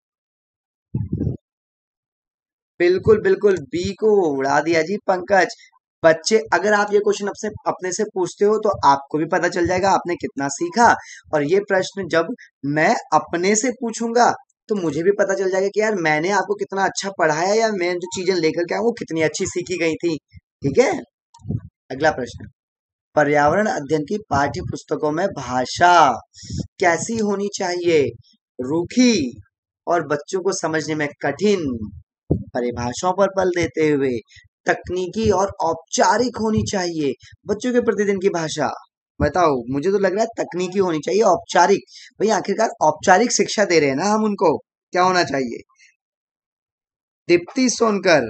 बिल्कुल बिल्कुल बी को उड़ा दिया जी पंकज। बच्चे, अगर आप ये क्वेश्चन अपने अपने से पूछते हो तो आपको भी पता चल जाएगा आपने कितना सीखा। और ये प्रश्न जब मैं अपने से पूछूंगा तो मुझे भी पता चल जाएगा कि यार मैंने आपको कितना अच्छा पढ़ाया, या मैं जो चीजें लेकर के आऊँ वो कितनी अच्छी सीखी गई थी। ठीक है, अगला प्रश्न, पर्यावरण अध्ययन की पाठ्य पुस्तकों में भाषा कैसी होनी चाहिए, रूखी और बच्चों को समझने में कठिन, परिभाषाओं पर बल देते हुए, तकनीकी और औपचारिक होनी चाहिए। बच्चों के प्रतिदिन की भाषा बताओ, मुझे तो लग रहा है तकनीकी होनी चाहिए, औपचारिक। भाई आखिरकार औपचारिक शिक्षा दे रहे हैं ना हम उनको, क्या होना चाहिए। दीप्ति सोनकर,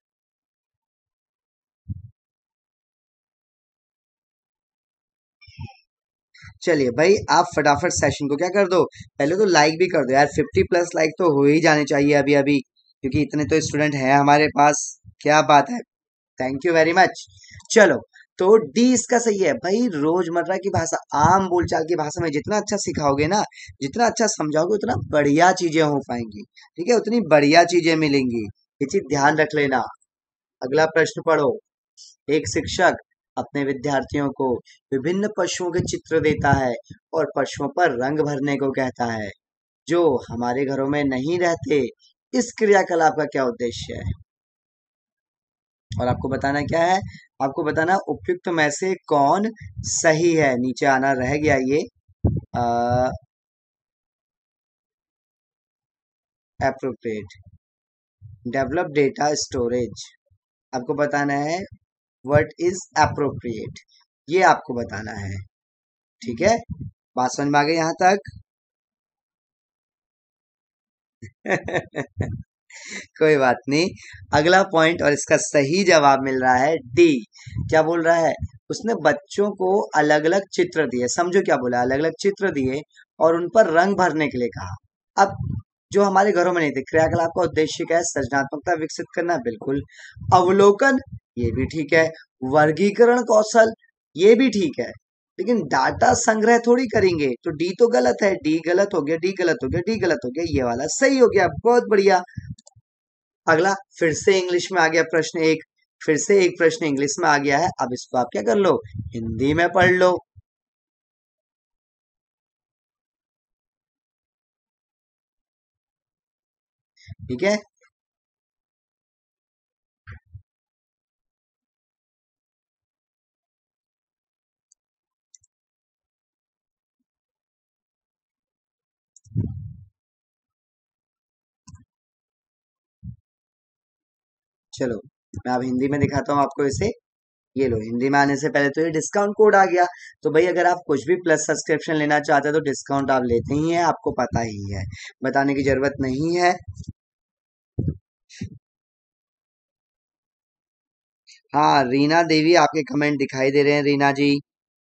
चलिए भाई आप फटाफट सेशन को क्या कर दो, पहले तो लाइक भी कर दो यार, फिफ्टी प्लस लाइक तो हो ही जाने चाहिए अभी अभी। क्योंकि इतने तो स्टूडेंट हैं हमारे पास। क्या बात है, थैंक यू वेरी मच। चलो, तो डी इसका सही है भाई। रोजमर्रा की भाषा, आम बोलचाल की भाषा में जितना अच्छा सिखाओगे ना, जितना अच्छा समझाओगे, उतना बढ़िया चीजें हो पाएंगी। ठीक है, उतनी बढ़िया चीजें मिलेंगी। ये चीज ध्यान रख लेना। अगला प्रश्न पढ़ो। एक शिक्षक अपने विद्यार्थियों को विभिन्न पशुओं के चित्र देता है और पशुओं पर रंग भरने को कहता है, जो हमारे घरों में नहीं रहते। इस क्रियाकलाप का क्या उद्देश्य है? और आपको बताना क्या है? आपको बताना उपयुक्त में से कौन सही है। नीचे आना रह गया ये। Appropriate, develop data storage. आपको बताना है व्हाट इज एप्रोप्रिएट, ये आपको बताना है। ठीक है, बात समझ में आ गई यहां तक? कोई बात नहीं। अगला पॉइंट और इसका सही जवाब मिल रहा है डी। क्या बोल रहा है? उसने बच्चों को अलग अलग चित्र दिए। समझो क्या बोला, अलग अलग चित्र दिए और उन पर रंग भरने के लिए कहा। अब जो हमारे घरों में नहीं थे, क्रियाकलाप का उद्देश्य क्या है? सृजनात्मकता विकसित करना, बिल्कुल। अवलोकन, ये भी ठीक है। वर्गीकरण कौशल, ये भी ठीक है। लेकिन डाटा संग्रह थोड़ी करेंगे, तो डी तो गलत है। डी गलत हो गया, डी गलत हो गया, डी गलत हो गया, ये वाला सही हो गया। बहुत बढ़िया। अगला फिर से इंग्लिश में आ गया प्रश्न एक। फिर से एक प्रश्न इंग्लिश में आ गया है। अब इसको आप क्या कर लो, हिंदी में पढ़ लो। ठीक है, चलो मैं अब हिंदी में दिखाता हूँ आपको इसे। ये लो, हिंदी में आने से पहले तो ये डिस्काउंट कोड आ गया। तो भाई अगर आप कुछ भी प्लस सब्सक्रिप्शन लेना चाहते हो तो डिस्काउंट आप लेते ही हैं, आपको पता ही है, बताने की जरूरत नहीं है। हाँ, रीना देवी, आपके कमेंट दिखाई दे रहे हैं रीना जी।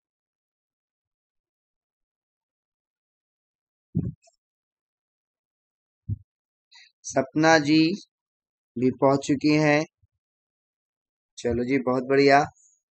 सपना जी भी पहुंच चुकी हैं। चलो जी, बहुत बढ़िया।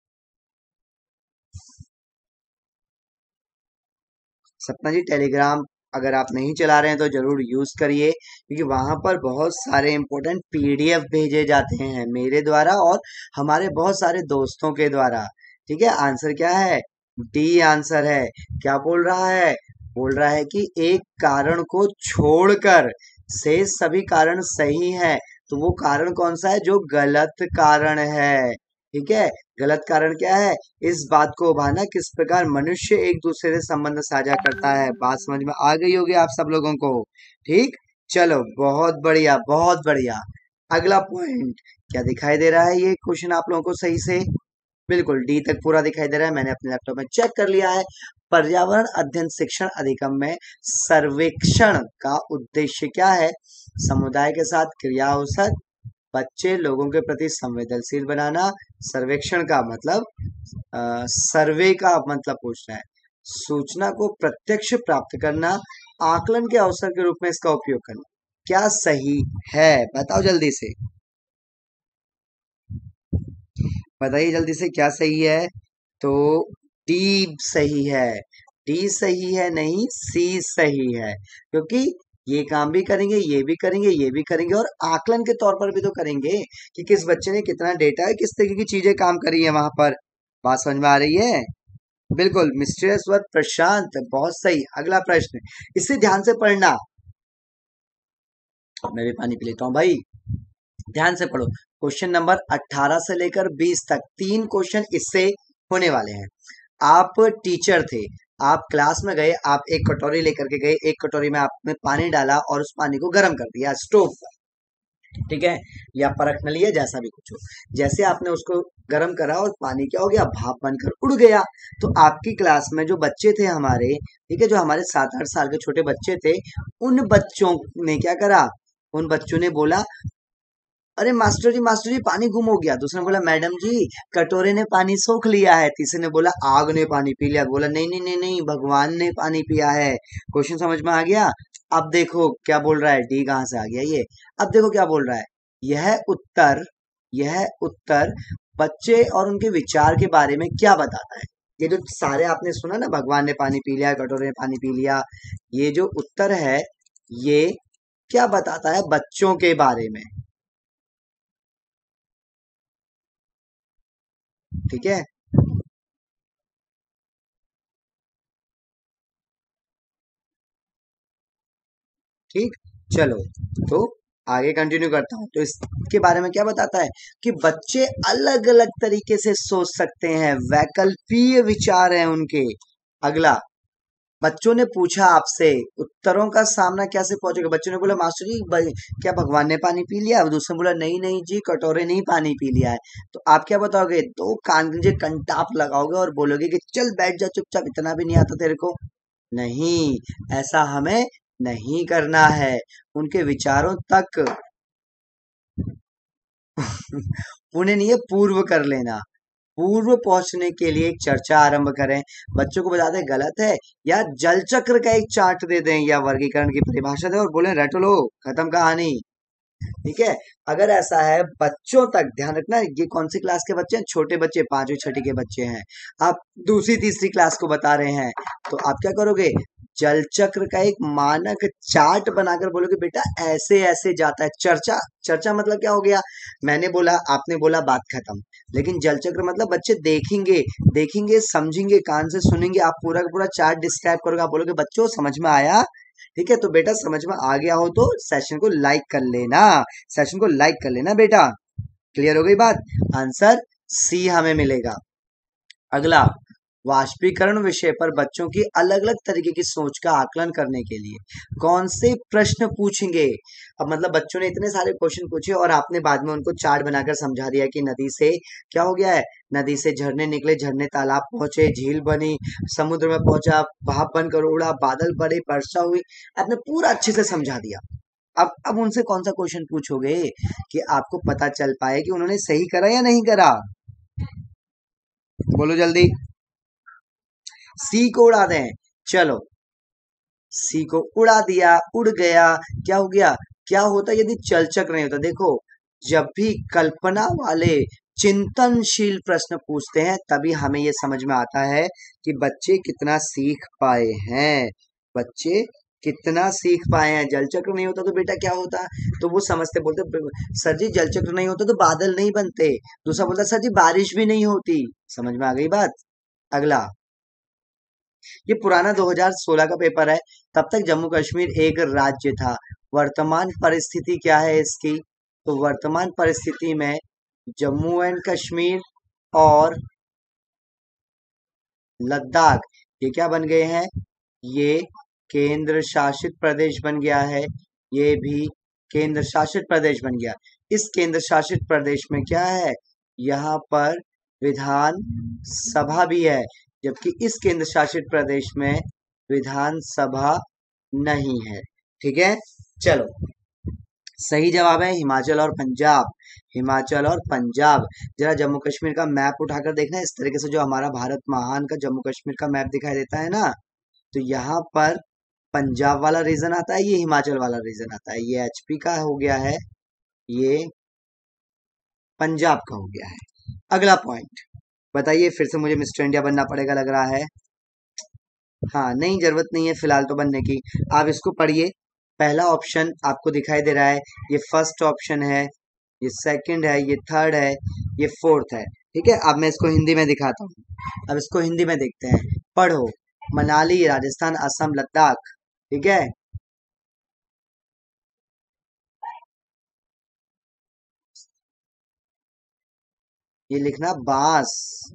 सपना जी, टेलीग्राम अगर आप नहीं चला रहे हैं तो जरूर यूज करिए, क्योंकि वहां पर बहुत सारे इंपॉर्टेंट पीडीएफ भेजे जाते हैं मेरे द्वारा और हमारे बहुत सारे दोस्तों के द्वारा। ठीक है, आंसर क्या है? डी आंसर है। क्या बोल रहा है? बोल रहा है कि एक कारण को छोड़कर शेष सभी कारण सही हैं। तो वो कारण कौन सा है? जो गलत कारण है। ठीक है, गलत कारण क्या है? इस बात को उभारना किस प्रकार मनुष्य एक दूसरे से संबंध साझा करता है। बात समझ में आ गई होगी आप सब लोगों को। ठीक, चलो बहुत बढ़िया, बहुत बढ़िया। अगला पॉइंट क्या दिखाई दे रहा है? ये क्वेश्चन आप लोगों को सही से बिल्कुल डी तक पूरा दिखाई दे रहा है, मैंने अपने लैपटॉप में चेक कर लिया है। पर्यावरण अध्ययन शिक्षण अधिगम में सर्वेक्षण का उद्देश्य क्या है? समुदाय के साथ क्रिया अवसर, बच्चे लोगों के प्रति संवेदनशील बनाना। सर्वेक्षण का मतलब अ, सर्वे का मतलब पूछना है। सूचना को प्रत्यक्ष प्राप्त करना, आकलन के अवसर के रूप में इसका उपयोग करना। क्या सही है? बताओ जल्दी से, बताइए जल्दी से क्या सही है। तो डी सही है। डी सही है नहीं, सी सही है। क्योंकि ये काम भी करेंगे, ये भी करेंगे, ये भी करेंगे और आकलन के तौर पर भी तो करेंगे कि किस बच्चे ने कितना डेटा है, किस तरीके की चीजें काम करी है वहां पर। बात समझ में आ रही है? बिल्कुल, मिस्टीरियस वर्ड प्रशांत, बहुत सही। अगला प्रश्न, इसे ध्यान से पढ़ना। मैं भी पानी पी लेता हूँ भाई। ध्यान से पढ़ो। क्वेश्चन नंबर अठारह से लेकर बीस तक तीन क्वेश्चन इससे होने वाले हैं। आप टीचर थे, आप क्लास में गए, आप एक कटोरी लेकर के गए, एक कटोरी में आपने पानी डाला और उस पानी को गर्म कर दिया स्टोव पर। ठीक है, या परख न लिया, जैसा भी कुछ हो। जैसे आपने उसको गर्म करा और पानी क्या हो गया? भाप बनकर उड़ गया। तो आपकी क्लास में जो बच्चे थे हमारे, ठीक है, जो हमारे सात आठ साल के छोटे बच्चे थे, उन बच्चों ने क्या करा? उन बच्चों ने बोला, अरे मास्टर जी, मास्टर जी, पानी गुम हो गया। दूसरे ने बोला, मैडम जी, कटोरे ने पानी सोख लिया है। तीसरे ने बोला, आग ने पानी पी लिया। बोला, नहीं नहीं नहीं नहीं, भगवान ने पानी पिया है। क्वेश्चन समझ में आ गया? अब देखो क्या बोल रहा है, डी कहां से आ गया ये। अब देखो क्या बोल रहा है, यह उत्तर यह उत्तर बच्चे और उनके विचार के बारे में क्या बताता है। ये जो सारे आपने सुना ना, भगवान ने पानी पी लिया, कटोरे ने पानी पी लिया, ये जो उत्तर है ये क्या बताता है बच्चों के बारे में। ठीक है, ठीक। चलो, तो आगे कंटिन्यू करता हूं। तो इसके बारे में क्या बताता है कि बच्चे अलग अलग तरीके से सोच सकते हैं, वैकल्पीय विचार हैं उनके। अगला, बच्चों ने पूछा आपसे उत्तरों का सामना कैसे पहुंचोगे। बच्चों ने बोला मास्टर जी ब- क्या भगवान ने पानी पी लिया। दूसरे ने बोला नहीं नहीं जी, कटोरे ने ही पानी पी लिया है। तो आप क्या बताओगे, दो कान के नीचे कंटाप लगाओगे और बोलोगे कि चल बैठ जा चुपचाप, इतना भी नहीं आता तेरे को। नहीं, ऐसा हमें नहीं करना है। उनके विचारों तक पुण्य नहीं है, पूर्व कर लेना। पूर्व पहुंचने के लिए एक चर्चा आरंभ करें, बच्चों को बता दें गलत है, या जल चक्र का एक चार्ट दे दें, या वर्गीकरण की परिभाषा दें और बोले रट लो, खत्म कहानी। ठीक है, अगर ऐसा है बच्चों तक, ध्यान रखना ये कौन सी क्लास के बच्चे हैं, छोटे बच्चे, पांचवी छठी के बच्चे हैं। आप दूसरी तीसरी क्लास को बता रहे हैं, तो आप क्या करोगे, जल चक्र का एक मानक चार्ट बनाकर बोलोगे बेटा ऐसे ऐसे जाता है। चर्चा, चर्चा मतलब क्या हो गया, मैंने बोला आपने बोला, बात खत्म। लेकिन जल चक्र मतलब बच्चे देखेंगे, देखेंगे समझेंगे, कान से सुनेंगे, आप पूरा का पूरा चार्ट डिस्क्राइब करोगे, आप बोलोगे बच्चों समझ में आया। ठीक है, तो बेटा समझ में आ गया हो तो सेशन को लाइक कर लेना, सेशन को लाइक कर लेना बेटा। क्लियर हो गई बात, आंसर सी हमें मिलेगा। अगला, वाष्पीकरण विषय पर बच्चों की अलग अलग तरीके की सोच का आकलन करने के लिए कौन से प्रश्न पूछेंगे। अब मतलब बच्चों ने इतने सारे क्वेश्चन पूछे और आपने बाद में उनको चार्ट बनाकर समझा दिया कि नदी से क्या हो गया है, नदी से झरने निकले, झरने तालाब पहुंचे, झील बनी, समुद्र में पहुंचा, भाप बनकर उड़ा, बादल बड़े, वर्षा हुई। आपने पूरा अच्छे से समझा दिया। अब अब उनसे कौन सा क्वेश्चन पूछोगे कि आपको पता चल पाए कि उन्होंने सही करा या नहीं करा। बोलो जल्दी। सी को उड़ा दें, चलो सी को उड़ा दिया, उड़ गया। क्या हो गया, क्या होता यदि चल चक्र नहीं होता। देखो, जब भी कल्पना वाले चिंतनशील प्रश्न पूछते हैं तभी हमें यह समझ में आता है कि बच्चे कितना सीख पाए हैं, बच्चे कितना सीख पाए हैं। जल चक्र नहीं होता तो बेटा क्या होता, तो वो समझते, बोलते सर जी जल चक्र नहीं होता तो बादल नहीं बनते। दूसरा बोलता सर जी बारिश भी नहीं होती। समझ में आ गई बात। अगला, ये पुराना दो हज़ार सोलह का पेपर है, तब तक जम्मू कश्मीर एक राज्य था। वर्तमान परिस्थिति क्या है इसकी, तो वर्तमान परिस्थिति में जम्मू एंड कश्मीर और लद्दाख ये क्या बन गए हैं, ये केंद्र शासित प्रदेश बन गया है। ये भी केंद्र शासित प्रदेश बन गया। इस केंद्र शासित प्रदेश में क्या है, यहाँ पर विधान सभा भी है, जबकि इस केंद्र शासित प्रदेश में विधान सभा नहीं है। ठीक है, चलो सही जवाब है हिमाचल और पंजाब। हिमाचल और पंजाब। जरा जम्मू कश्मीर का मैप उठाकर देखना, इस तरीके से जो हमारा भारत महान का जम्मू कश्मीर का मैप दिखाई देता है ना, तो यहाँ पर पंजाब वाला रीजन आता है, ये हिमाचल वाला रीजन आता है। ये एचपी का हो गया है, ये पंजाब का हो गया है। अगला पॉइंट बताइए, फिर से मुझे मिस्टर इंडिया बनना पड़ेगा लग रहा है। हाँ, नहीं जरूरत नहीं है फिलहाल तो बनने की। आप इसको पढ़िए, पहला ऑप्शन आपको दिखाई दे रहा है, ये फर्स्ट ऑप्शन है, ये सेकंड है, ये थर्ड है, ये फोर्थ है। ठीक है, अब मैं इसको हिंदी में दिखाता हूँ। अब इसको हिंदी में देखते हैं, पढ़ो। मनाली, राजस्थान, असम, लद्दाख। ठीक है, ये लिखना बांस,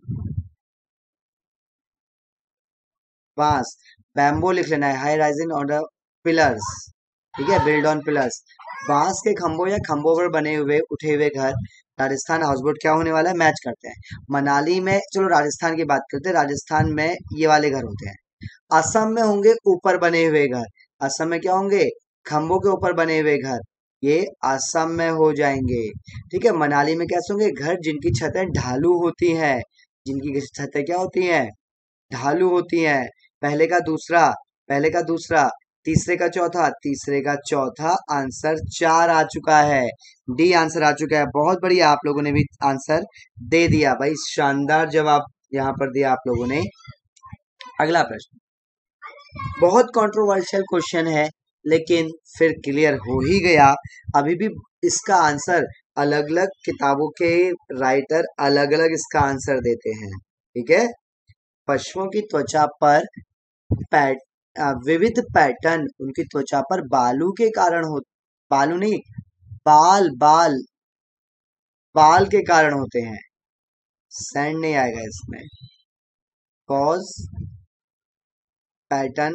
बांस। बैम्बो लिख लेना है, high rising on the pillars. ठीक है, बिल्ड ऑन पिलर्स। बांस के खंभों या खंभों पर बने हुए उठे हुए घर। राजस्थान हाउसबोट क्या होने वाला है, मैच करते हैं। मनाली में, चलो राजस्थान की बात करते हैं, राजस्थान में ये वाले घर होते हैं। असम में होंगे ऊपर बने हुए घर। असम में क्या होंगे, खंभों के ऊपर बने हुए घर, ये असम में हो जाएंगे। ठीक है, मनाली में कैसे होंगे, घर जिनकी छतें ढालू होती हैं, जिनकी छतें क्या होती हैं, ढालू होती हैं। पहले का दूसरा, पहले का दूसरा, तीसरे का चौथा, तीसरे का चौथा, आंसर चार आ चुका है। डी आंसर आ चुका है। बहुत बढ़िया, आप लोगों ने भी आंसर दे दिया भाई, शानदार जवाब यहाँ पर दिया आप लोगों ने। अगला प्रश्न बहुत कंट्रोवर्शियल क्वेश्चन है, लेकिन फिर क्लियर हो ही गया। अभी भी इसका आंसर अलग अलग किताबों के राइटर अलग अलग इसका आंसर देते हैं, ठीक है। पशुओं की त्वचा पर पैट अ, विविध पैटर्न उनकी त्वचा पर बालू के कारण हो बालू नहीं, बाल बाल बाल के कारण होते हैं। सैंड नहीं आएगा इसमें। Cause pattern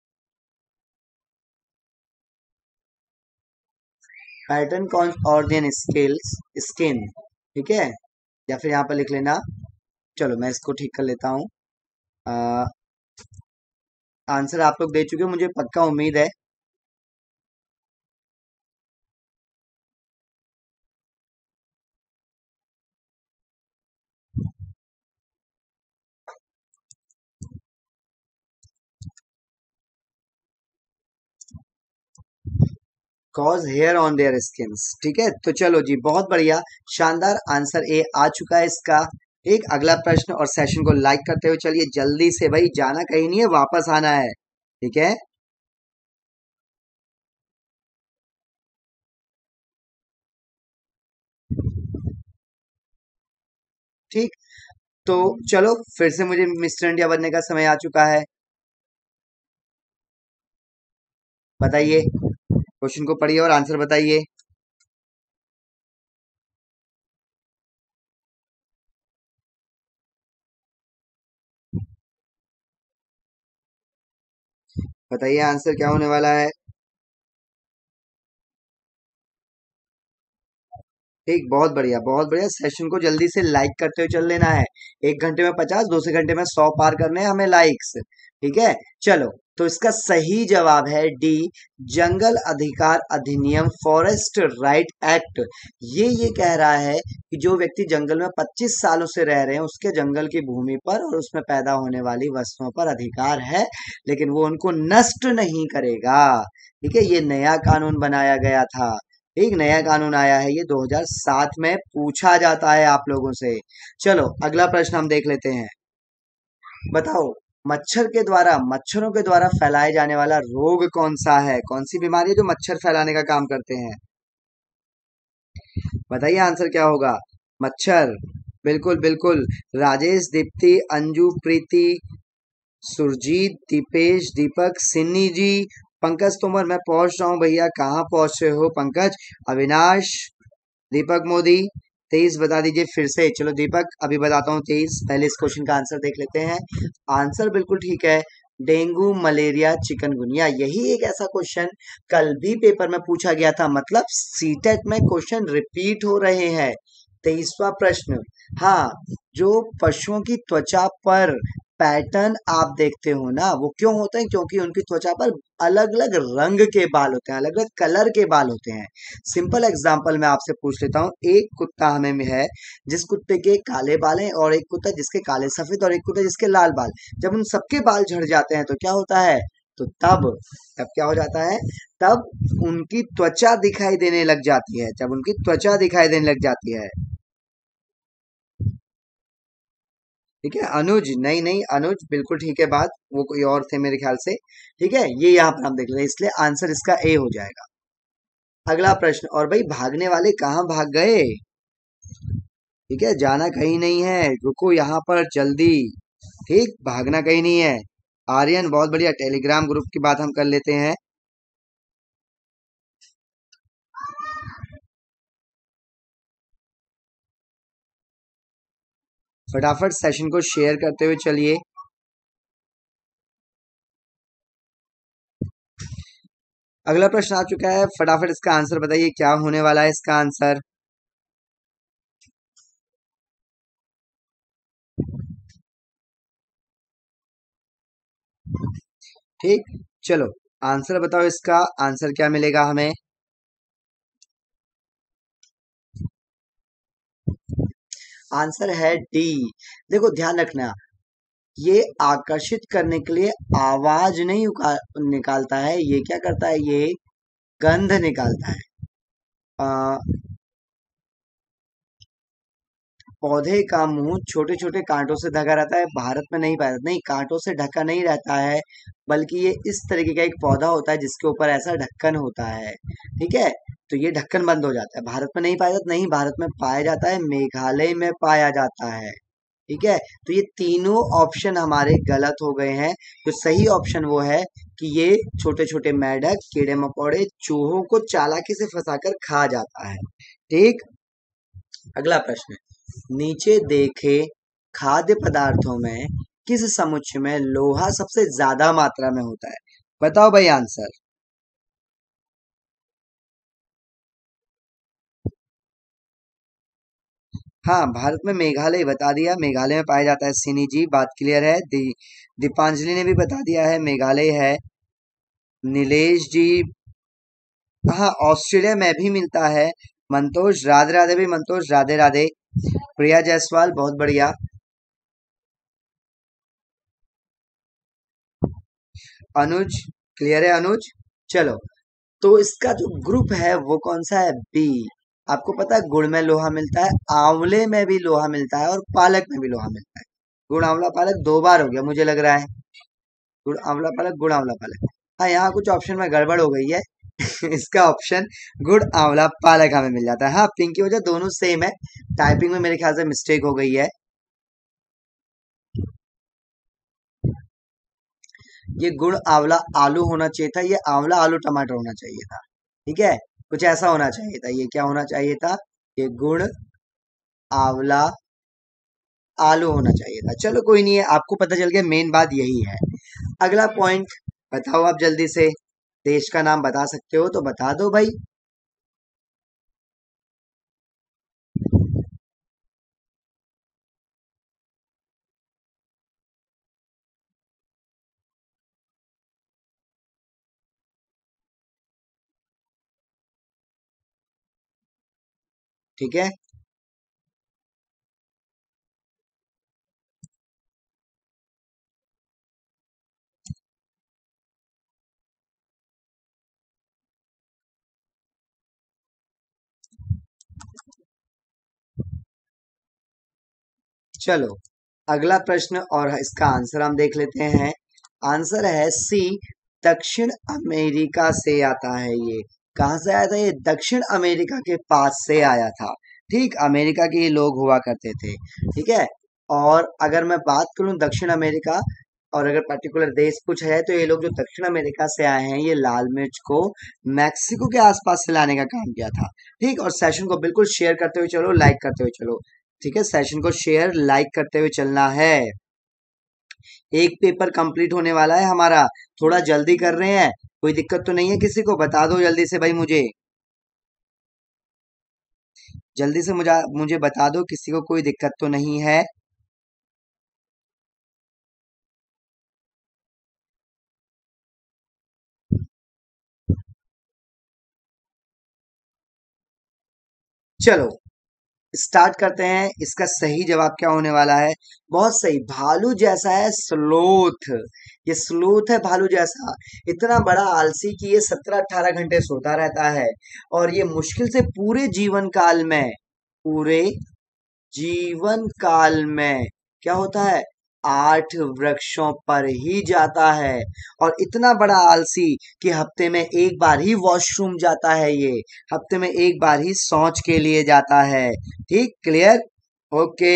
pattern cause organ skills skin, ठीक है। या फिर यहाँ पर लिख लेना, चलो मैं इसको ठीक कर लेता हूँ। आंसर आप लोग दे चुके हो, मुझे पक्का उम्मीद है। Cause hair on their skins, ठीक है। तो चलो जी, बहुत बढ़िया, शानदार, आंसर ए आ चुका है इसका। एक अगला प्रश्न, और सेशन को लाइक करते हुए चलिए जल्दी से, भाई जाना कहीं नहीं है, वापस आना है, ठीक है। ठीक, तो चलो फिर से मुझे मिस्टर इंडिया बनने का समय आ चुका है। बताइए, क्वेश्चन को पढ़िए और आंसर बताइए। बताइए आंसर क्या होने वाला है। ठीक, बहुत बढ़िया, बहुत बढ़िया। सेशन को जल्दी से लाइक करते हुए चल लेना है। एक घंटे में पचास, दूसरे घंटे में सौ पार करने हैं हमें लाइक्स, ठीक है। चलो, तो इसका सही जवाब है डी, जंगल अधिकार अधिनियम, फॉरेस्ट राइट एक्ट। ये ये कह रहा है कि जो व्यक्ति जंगल में पच्चीस सालों से रह रहे हैं, उसके जंगल की भूमि पर और उसमें पैदा होने वाली वस्तुओं पर अधिकार है, लेकिन वो उनको नष्ट नहीं करेगा, ठीक है। ये नया कानून बनाया गया था, एक नया कानून आया है ये दो हज़ार सात में, पूछा जाता है आप लोगों से। चलो अगला प्रश्न हम देख लेते हैं। बताओ, मच्छर के द्वारा मच्छरों के द्वारा फैलाए जाने वाला रोग कौन सा है, कौन सी बीमारी है जो मच्छर फैलाने का काम करते हैं। बताइए आंसर क्या होगा। मच्छर, बिल्कुल बिल्कुल। राजेश, दीप्ति, अंजू, प्रीति, सुरजीत, दीपेश, दीपक, सिन्नी जी, पंकज तोमर, मैं पहुंच रहा हूं भैया, कहाँ पहुंच रहे हो पंकज, अविनाश, दीपक मोदी, तेईस बता दीजिए फिर से। चलो दीपक अभी बताता हूँ तेईस, पहले इस क्वेश्चन का आंसर देख लेते हैं। आंसर बिल्कुल ठीक है, डेंगू, मलेरिया, चिकनगुनिया। यही एक ऐसा क्वेश्चन कल भी पेपर में पूछा गया था, मतलब सीटेट में क्वेश्चन रिपीट हो रहे हैं। तेईसवा प्रश्न, हाँ, जो पशुओं की त्वचा पर पैटर्न आप देखते हो ना, वो क्यों होते हैं, क्योंकि उनकी त्वचा पर अलग अलग रंग के बाल होते हैं, अलग अलग कलर के बाल होते हैं। सिंपल एग्जांपल मैं आपसे पूछ लेता हूँ, एक कुत्ता हमें में है जिस कुत्ते के काले बाल हैं, और एक कुत्ता जिसके काले सफेद, और एक कुत्ता जिसके लाल बाल। जब उन सबके बाल झड़ जाते हैं तो क्या होता है, तो तब तब क्या हो जाता है, तब उनकी त्वचा दिखाई देने लग जाती है, जब उनकी त्वचा दिखाई देने लग जाती है, ठीक है। अनुज, नहीं नहीं अनुज, बिल्कुल ठीक है बात, वो कोई और थे मेरे ख्याल से, ठीक है। ये यहाँ पर हम देख रहे हैं, इसलिए आंसर इसका ए हो जाएगा। अगला प्रश्न, और भाई भागने वाले कहाँ भाग गए, ठीक है, जाना कहीं नहीं है, रुको यहाँ पर जल्दी, ठीक, भागना कहीं नहीं है। आर्यन, बहुत बढ़िया, टेलीग्राम ग्रुप की बात हम कर लेते हैं। फटाफट सेशन को शेयर करते हुए चलिए। अगला प्रश्न आ चुका है, फटाफट इसका आंसर बताइए, क्या होने वाला है इसका आंसर। ठीक, चलो आंसर बताओ, इसका आंसर क्या मिलेगा हमें। आंसर है डी। देखो ध्यान रखना, ये आकर्षित करने के लिए आवाज नहीं निकालता है, ये क्या करता है, ये गंध निकालता है। आ, पौधे का मुंह छोटे छोटे कांटों से ढका रहता है, भारत में नहीं पाया जाता। नहीं, कांटों से ढका नहीं रहता है, बल्कि ये इस तरीके का एक पौधा होता है जिसके ऊपर ऐसा ढक्कन होता है। ठीक है, तो ये ढक्कन बंद हो जाता है। भारत में नहीं पाया जाता, नहीं, भारत में पाया जाता है, मेघालय में पाया जाता है। ठीक है, तो ये तीनों ऑप्शन हमारे गलत हो गए हैं। तो सही ऑप्शन वो है कि ये छोटे छोटे मेंढक, कीड़े मकोड़े, चूहों को चालाकी से फंसाकर खा जाता है। ठीक, अगला प्रश्न, नीचे देखे खाद्य पदार्थों में किस समुच्चय में लोहा सबसे ज्यादा मात्रा में होता है? बताओ भाई आंसर। हाँ, भारत में मेघालय बता दिया, मेघालय में पाया जाता है। सिनी जी, बात क्लियर है। दी, दीपांजलि ने भी बता दिया है, मेघालय है। नीलेश जी, हाँ, ऑस्ट्रेलिया में भी मिलता है। मंतोष, राधे राधे भी, मंतोष राधे राधे। प्रिया जायसवाल, बहुत बढ़िया। अनुज, क्लियर है अनुज? चलो, तो इसका जो ग्रुप है वो कौन सा है? बी। आपको पता है गुड़ में लोहा मिलता है, आंवले में भी लोहा मिलता है, और पालक में भी लोहा मिलता है। गुड़ आंवला पालक दो बार हो गया मुझे लग रहा है। गुड़ आंवला पालक, गुड़ आंवला पालक। हाँ, यहाँ कुछ ऑप्शन में गड़बड़ हो गई है। इसका ऑप्शन गुड़ आंवला पालक हमें मिल जाता है। हाँ, पिंकी वजह दोनों सेम है, टाइपिंग में मेरे ख्याल से मिस्टेक हो गई है। ये गुड़ आंवला आलू होना चाहिए था, ये आंवला आलू टमाटर होना चाहिए था। ठीक है, कुछ ऐसा होना चाहिए था। ये क्या होना चाहिए था? ये गुड़ आंवला आलू होना चाहिए था। चलो कोई नहीं है, आपको पता चल गया, मेन बात यही है। अगला पॉइंट बताओ आप जल्दी से। देश का नाम बता सकते हो तो बता दो भाई। ठीक है, चलो अगला प्रश्न और इसका आंसर हम देख लेते हैं। आंसर है सी, दक्षिण अमेरिका से आता है ये। कहां से आया था? ये दक्षिण अमेरिका के पास से आया था। ठीक, अमेरिका के ये लोग हुआ करते थे। ठीक है, और अगर मैं बात करूं दक्षिण अमेरिका, और अगर पर्टिकुलर देश कुछ है, तो ये लोग जो दक्षिण अमेरिका से आए हैं, ये लाल मिर्च को मैक्सिको के आसपास से लाने का काम किया था। ठीक, और सेशन को बिल्कुल शेयर करते हुए चलो, लाइक करते हुए चलो। ठीक है, सेशन को शेयर लाइक करते हुए चलना है। एक पेपर कंप्लीट होने वाला है हमारा, थोड़ा जल्दी कर रहे हैं। कोई दिक्कत तो नहीं है किसी को? बता दो जल्दी से भाई मुझे, जल्दी से मुझे मुझे बता दो, किसी को कोई दिक्कत तो नहीं है? चलो स्टार्ट करते हैं। इसका सही जवाब क्या होने वाला है? बहुत सही, भालू जैसा है, स्लोथ। ये स्लोथ है, भालू जैसा। इतना बड़ा आलसी कि ये सत्रह अठारह घंटे सोता रहता है, और ये मुश्किल से पूरे जीवन काल में, पूरे जीवन काल में क्या होता है, आठ वृक्षों पर ही जाता है। और इतना बड़ा आलसी कि हफ्ते में एक बार ही वॉशरूम जाता है ये, हफ्ते में एक बार ही शौच के लिए जाता है। ठीक, clear? Okay.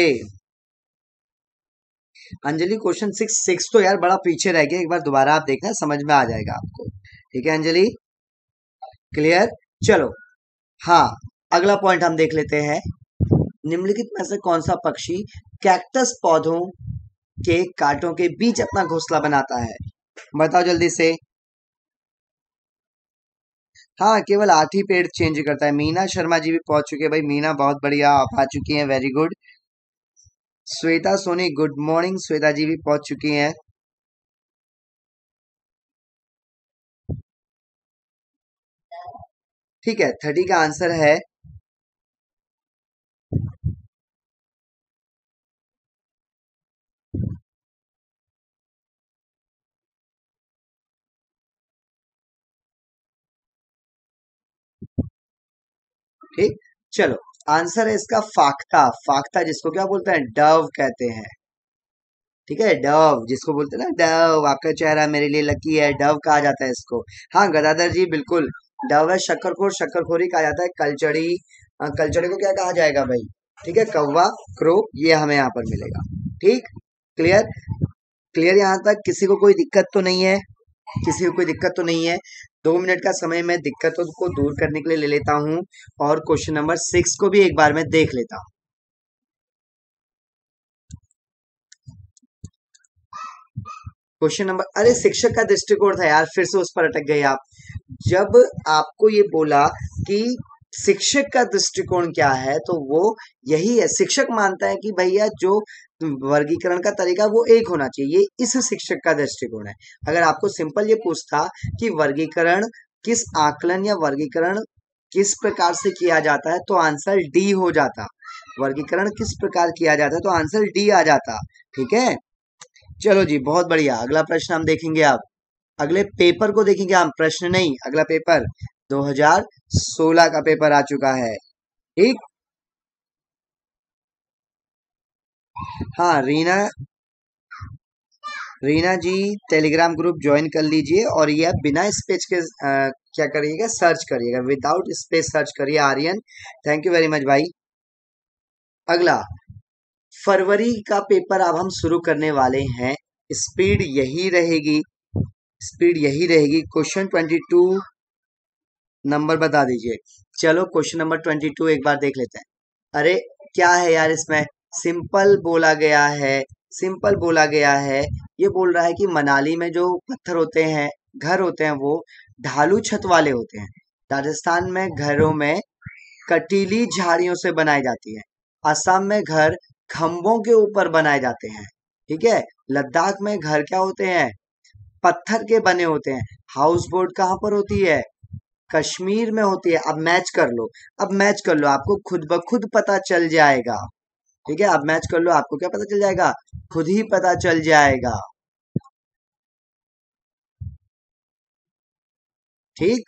Anjali, question six six तो यार बड़ा पीछे रह गया, एक बार दोबारा आप देखना, समझ में आ जाएगा आपको। ठीक है अंजलि, क्लियर? चलो, हाँ, अगला पॉइंट हम देख लेते हैं। निम्नलिखित में से कौन सा पक्षी कैक्टस पौधों के कांटों के बीच अपना घोंसला बनाता है? बताओ जल्दी से। हाँ, केवल आठ ही पेड़ चेंज करता है। मीना शर्मा जी भी पहुंच चुके हैं भाई। मीना, बहुत बढ़िया, आप आ चुकी हैं, very good. Shweta Soni, good morning, Shweta ji भी पहुंच चुकी हैं। ठीक है, थर्टी का आंसर है ठीक, चलो आंसर है इसका फाख्ता। फाख्ता जिसको क्या बोलते हैं, डव कहते हैं। ठीक है, डव जिसको बोलते हैं ना, डव आपका चेहरा मेरे लिए लकी है, डव कहा जाता है इसको। हाँ गदाधर जी बिल्कुल, डव है शक्करखोर, शक्करखोरी कहा जाता है। कलचड़ी, अ, कलचड़ी को क्या कहा जाएगा भाई, ठीक है, कौवा, क्रो, ये हमें यहाँ पर मिलेगा। ठीक, क्लियर, क्लियर यहाँ तक किसी को कोई दिक्कत तो नहीं है, किसी को कोई दिक्कत तो नहीं है। दो मिनट का समय मैं दिक्कतों को दूर करने के लिए ले लेता हूँ और क्वेश्चन नंबर सिक्स को भी एक बार में देख लेता हूँ। क्वेश्चन नंबर, अरे शिक्षक का दृष्टिकोण था यार, फिर से उस पर अटक गए आप। जब आपको ये बोला कि शिक्षक का दृष्टिकोण क्या है, तो वो यही है, शिक्षक मानता है कि भैया जो वर्गीकरण का तरीका वो एक होना चाहिए, ये इस शिक्षक का दृष्टिकोण है। अगर आपको सिंपल ये पूछता कि वर्गीकरण किस आकलन या वर्गीकरण किस प्रकार से किया जाता है, तो आंसर डी हो जाता। वर्गीकरण किस प्रकार किया जाता है तो आंसर डी आ जाता। ठीक है, चलो जी बहुत बढ़िया। अगला प्रश्न हम देखेंगे, आप अगले पेपर को देखेंगे हम, प्रश्न नहीं, अगला पेपर दो हज़ार सोलह का पेपर आ चुका है। ठीक, हाँ Reena, Reena ji Telegram group join कर लीजिए और ये आप बिना स्पेस के आ, क्या करिएगा, सर्च करिएगा, विदाउट स्पेस सर्च करिए। Aryan thank you very much भाई। अगला फरवरी का पेपर अब हम शुरू करने वाले हैं, स्पीड यही रहेगी, स्पीड यही रहेगी। क्वेश्चन ट्वेंटी टू नंबर बता दीजिए। चलो क्वेश्चन नंबर ट्वेंटी टू एक बार देख लेते हैं। अरे क्या है यार इसमें, सिंपल बोला गया है, सिंपल बोला गया है। ये बोल रहा है कि मनाली में जो पत्थर होते हैं, घर होते हैं, वो ढालू छत वाले होते हैं। राजस्थान में घरों में कटीली झाड़ियों से बनाई जाती है। असम में घर खंभों के ऊपर बनाए जाते हैं। ठीक है, लद्दाख में घर क्या होते हैं, पत्थर के बने होते हैं। हाउस बोट कहाँ पर होती है, कश्मीर में होती है। अब मैच कर लो, अब मैच कर लो, आपको खुद ब खुद पता चल जाएगा। ठीक है, अब मैच कर लो, आपको क्या पता चल जाएगा, खुद ही पता चल जाएगा। ठीक,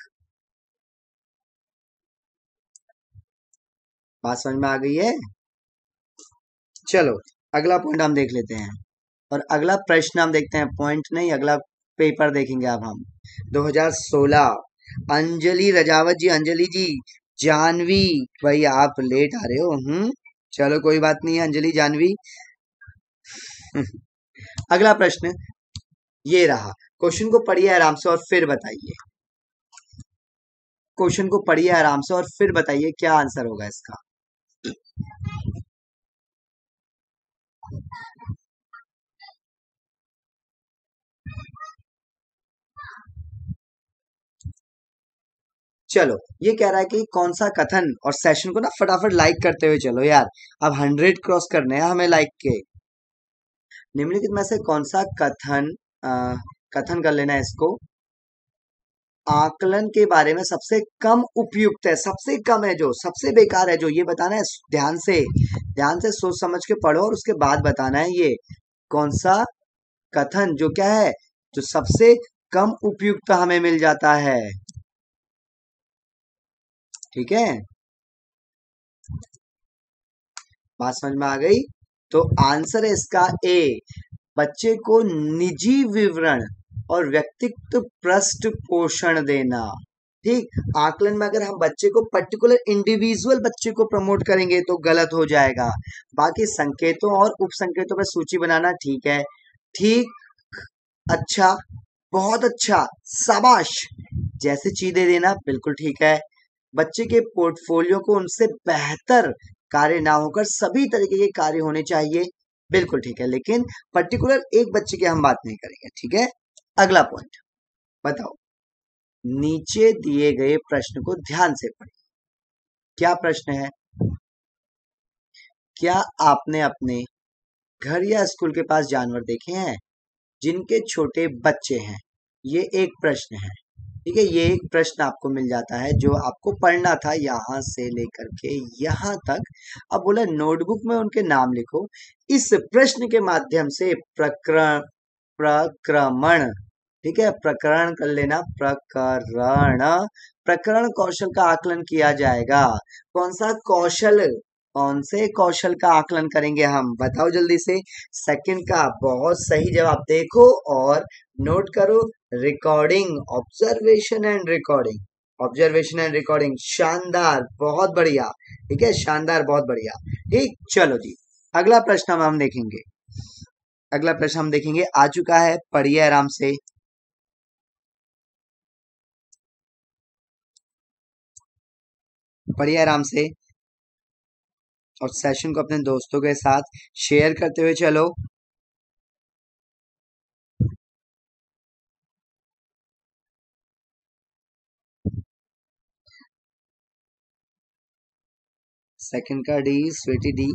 बात समझ में आ गई है। चलो अगला पॉइंट हम देख लेते हैं और अगला प्रश्न हम देखते हैं, पॉइंट नहीं अगला पेपर देखेंगे अब हम। दो हज़ार सोलह अंजलि रजावत जी, अंजलि जी, जानवी भाई आप लेट आ रहे हो। हम्म, चलो कोई बात नहीं है अंजलि जानवी। अगला प्रश्न ये रहा, क्वेश्चन को पढ़िए आराम से और फिर बताइए, क्वेश्चन को पढ़िए आराम से और फिर बताइए क्या आंसर होगा इसका। चलो ये कह रहा है कि कौन सा कथन, और सेशन को ना फटाफट लाइक करते हुए चलो यार, अब हंड्रेड क्रॉस करने हैं हमें लाइक के। निम्नलिखित में से कौन सा कथन, आ, कथन कर लेना है इसको, आकलन के बारे में सबसे कम उपयुक्त है, सबसे कम है, जो सबसे बेकार है, जो ये बताना है। ध्यान से, ध्यान से सोच समझ के पढ़ो और उसके बाद बताना है ये कौन सा कथन जो क्या है, जो सबसे कम उपयुक्त हमें मिल जाता है। ठीक है, बात समझ में आ गई। तो आंसर है इसका ए, बच्चे को निजी विवरण और व्यक्तित्व पृष्ठ पोषण देना। ठीक, आकलन में अगर हम बच्चे को, पर्टिकुलर इंडिविजुअल बच्चे को प्रमोट करेंगे तो गलत हो जाएगा। बाकी संकेतों और उपसंकेतों पर सूची बनाना ठीक है। ठीक, अच्छा, बहुत अच्छा, शाबाश जैसे चीज दे देना बिल्कुल ठीक है। बच्चे के पोर्टफोलियो को उनसे बेहतर कार्य ना होकर सभी तरीके के कार्य होने चाहिए, बिल्कुल ठीक है, लेकिन पर्टिकुलर एक बच्चे की हम बात नहीं करेंगे। ठीक है, अगला पॉइंट बताओ, नीचे दिए गए प्रश्न को ध्यान से पढ़िए। क्या प्रश्न है, क्या आपने अपने घर या स्कूल के पास जानवर देखे हैं जिनके छोटे बच्चे हैं, ये एक प्रश्न है। ठीक है, ये एक प्रश्न आपको मिल जाता है जो आपको पढ़ना था यहां से लेकर के यहां तक। अब बोला नोटबुक में उनके नाम लिखो। इस प्रश्न के माध्यम से प्रक्रम प्रक्रमण, ठीक है, प्रकरण कर लेना, प्रकरण प्रकरण कौशल का आकलन किया जाएगा। कौन सा कौशल, कौन से कौशल का आकलन करेंगे हम, बताओ जल्दी से। सेकंड का बहुत सही जवाब, देखो और नोट करो, recording, observation and recording, observation and recording, शानदार, बहुत बढ़िया, ठीक है, शानदार, बहुत बढ़िया। ठीक, चलो जी, अगला प्रश्न हम हम देखेंगे, अगला प्रश्न हम देखेंगे, आ चुका है, पढ़िए आराम से। पढ़िए आराम से और सेशन को अपने दोस्तों के साथ शेयर करते हुए चलो। सेकंड का D, Sweety D.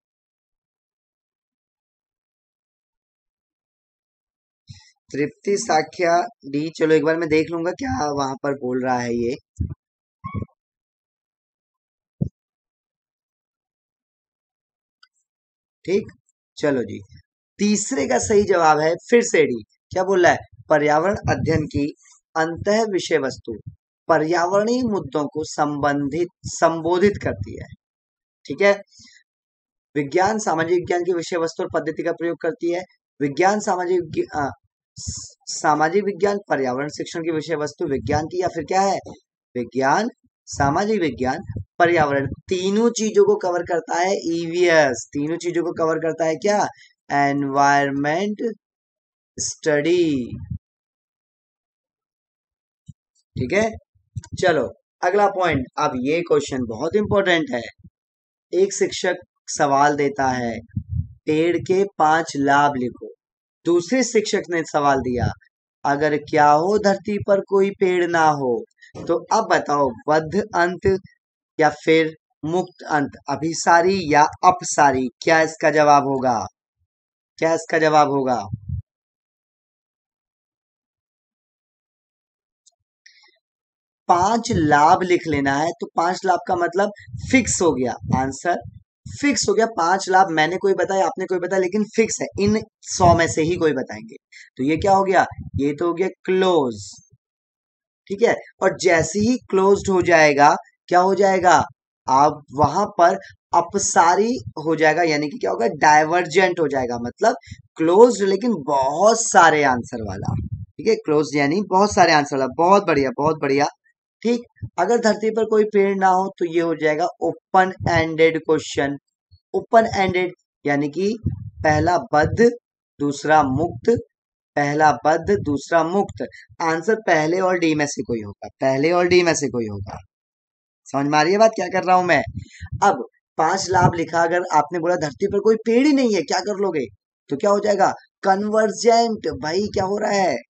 Tripti Sakhya D. चलो एक बार मैं देख लूंगा क्या वहां पर बोल रहा है ये। ठीक, चलो जी, तीसरे का सही जवाब है फिर से डी। क्या बोल रहा है, पर्यावरण अध्ययन की अंतः विषय वस्तु पर्यावरणीय मुद्दों को संबंधित संबोधित करती है। ठीक है, विज्ञान सामाजिक विज्ञान की विषय वस्तु और पद्धति का प्रयोग करती है। विज्ञान सामाजिक विज्ञ- आ, स- सामाजिक विज्ञान पर्यावरण शिक्षण की विषय वस्तु विज्ञान की, या फिर क्या है, विज्ञान सामाजिक विज्ञान पर्यावरण, तीनों चीजों को कवर करता है ईवीएस, तीनों चीजों को कवर करता है क्या, एनवायरमेंट स्टडी। ठीक है, चलो अगला पॉइंट। अब ये क्वेश्चन बहुत इंपॉर्टेंट है। एक शिक्षक सवाल देता है, पेड़ के पांच लाभ लिखो। दूसरे शिक्षक ने सवाल दिया, अगर क्या हो धरती पर कोई पेड़ ना हो। तो अब बताओ, बद्ध अंत या फिर मुक्त अंत, अभिसारी या अपसारी, क्या इसका जवाब होगा, क्या इसका जवाब होगा। पांच लाभ लिख लेना है, तो पांच लाभ का मतलब फिक्स हो गया आंसर, फिक्स हो गया। पांच लाभ मैंने कोई बताया, आपने कोई बताया, लेकिन फिक्स है, इन सौ में से ही कोई बताएंगे। तो ये क्या हो गया, ये तो हो गया क्लोज। ठीक है, और जैसे ही क्लोज्ड हो जाएगा, क्या हो जाएगा, आप वहां पर अपसारी हो जाएगा, यानी कि क्या होगा, डाइवर्जेंट हो जाएगा, मतलब क्लोज्ड लेकिन बहुत सारे आंसर वाला। ठीक है, क्लोज यानी बहुत सारे आंसर वाला, बहुत बढ़िया, बहुत बढ़िया। ठीक, अगर धरती पर कोई पेड़ ना हो तो ये हो जाएगा open ended question. Open ended यानी कि पहला बद्ध दूसरा मुक्त, पहला बद्ध दूसरा मुक्त, आंसर पहले और डी में से कोई होगा, पहले और डी में से कोई होगा। समझ में आ रही है बात क्या कर रहा हूं मैं। अब पांच लाभ लिखा, अगर आपने बोला धरती पर कोई पेड़ ही नहीं है, क्या कर लोगे, तो क्या हो जाएगा, कन्वर्जेंट। भाई क्या हो रहा है,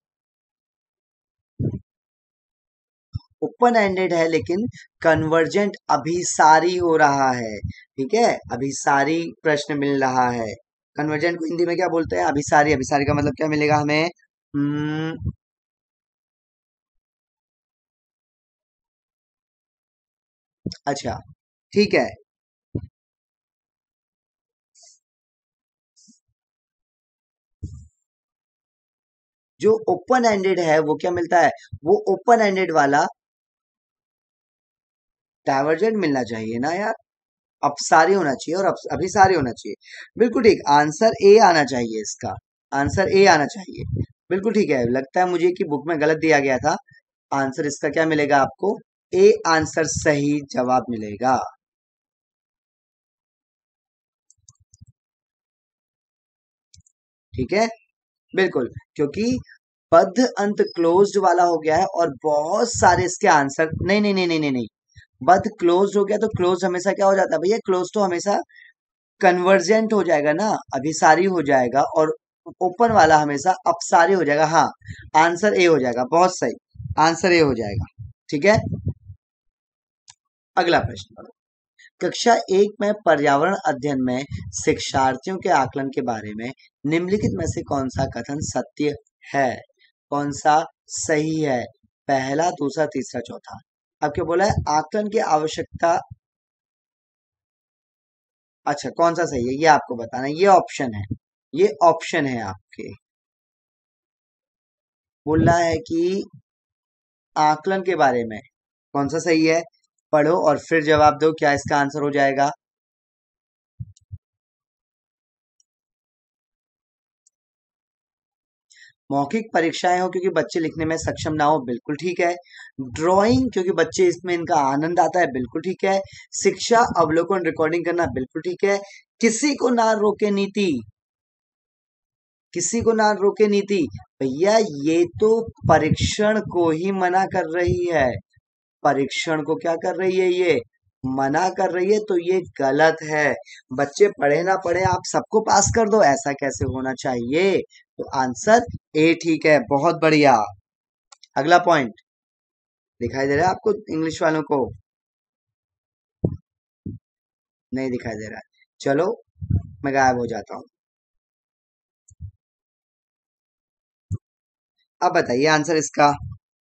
ओपन एंडेड है लेकिन कन्वर्जेंट, अभिसारी हो रहा है। ठीक है, अभिसारी प्रश्न मिल रहा है। कन्वर्जेंट को हिंदी में क्या बोलते हैं, अभिसारी। अभिसारी का मतलब क्या मिलेगा हमें, हम्म, अच्छा, ठीक है, जो ओपन एंडेड है वो क्या मिलता है, वो ओपन एंडेड वाला डाइवर्जेंट मिलना चाहिए ना यार, अपसारी होना चाहिए और अप- अभिसारी होना चाहिए। बिल्कुल ठीक, आंसर ए आना चाहिए इसका, आंसर ए आना चाहिए। बिल्कुल ठीक है, लगता है मुझे कि बुक में गलत दिया गया था। आंसर इसका क्या मिलेगा आपको, ए आंसर सही जवाब मिलेगा। ठीक है, बिल्कुल, क्योंकि बद्ध अंत क्लोज्ड वाला हो गया है और बहुत सारे इसके आंसर, नहीं नहीं नहीं नहीं नहीं नहीं, बद्ध क्लोज्ड हो गया तो क्लोज हमेशा क्या हो जाता है भैया, क्लोज तो हमेशा कन्वर्जेंट हो जाएगा ना, अभिसारी हो जाएगा, और ओपन वाला हमेशा अपसारी हो जाएगा। हाँ, आंसर ए हो जाएगा, बहुत सही, आंसर ए हो जाएगा। ठीक है, अगला प्रश्न, कक्षा एक में पर्यावरण अध्ययन में शिक्षार्थियों के आकलन के बारे में निम्नलिखित में से कौन सा कथन सत्य है, कौन सा सही है, पहला दूसरा तीसरा चौथा। अब क्या बोला है, आकलन की आवश्यकता, अच्छा कौन सा सही है ये आपको बताना है, ये ऑप्शन है, ये ऑप्शन है आपके। बोल रहा है कि आकलन के बारे में। कौन सा सही है? पढ़ो और फिर जवाब दो, क्या इसका आंसर हो जाएगा? मौखिक परीक्षाएं हो क्योंकि बच्चे लिखने में सक्षम ना हो, बिल्कुल ठीक है। ड्राइंग क्योंकि बच्चे इसमें इनका आनंद आता है, बिल्कुल ठीक है। शिक्षा अवलोकन रिकॉर्डिंग करना, बिल्कुल ठीक है। किसी को ना रोके नीति, किसी को ना रोके नीति, भैया ये तो परीक्षण को ही मना कर रही है। परीक्षण को क्या कर रही है? ये मना कर रही है, तो ये गलत है। बच्चे पढ़े ना पढ़े, आप सबको पास कर दो, ऐसा कैसे होना चाहिए? तो आंसर ए ठीक है, बहुत बढ़िया। अगला पॉइंट दिखाई दे रहा है आपको इंग्लिश वालों को? नहीं दिखाई दे रहा है, चलो मैं गायब हो जाता हूं। अब बताइए आंसर इसका।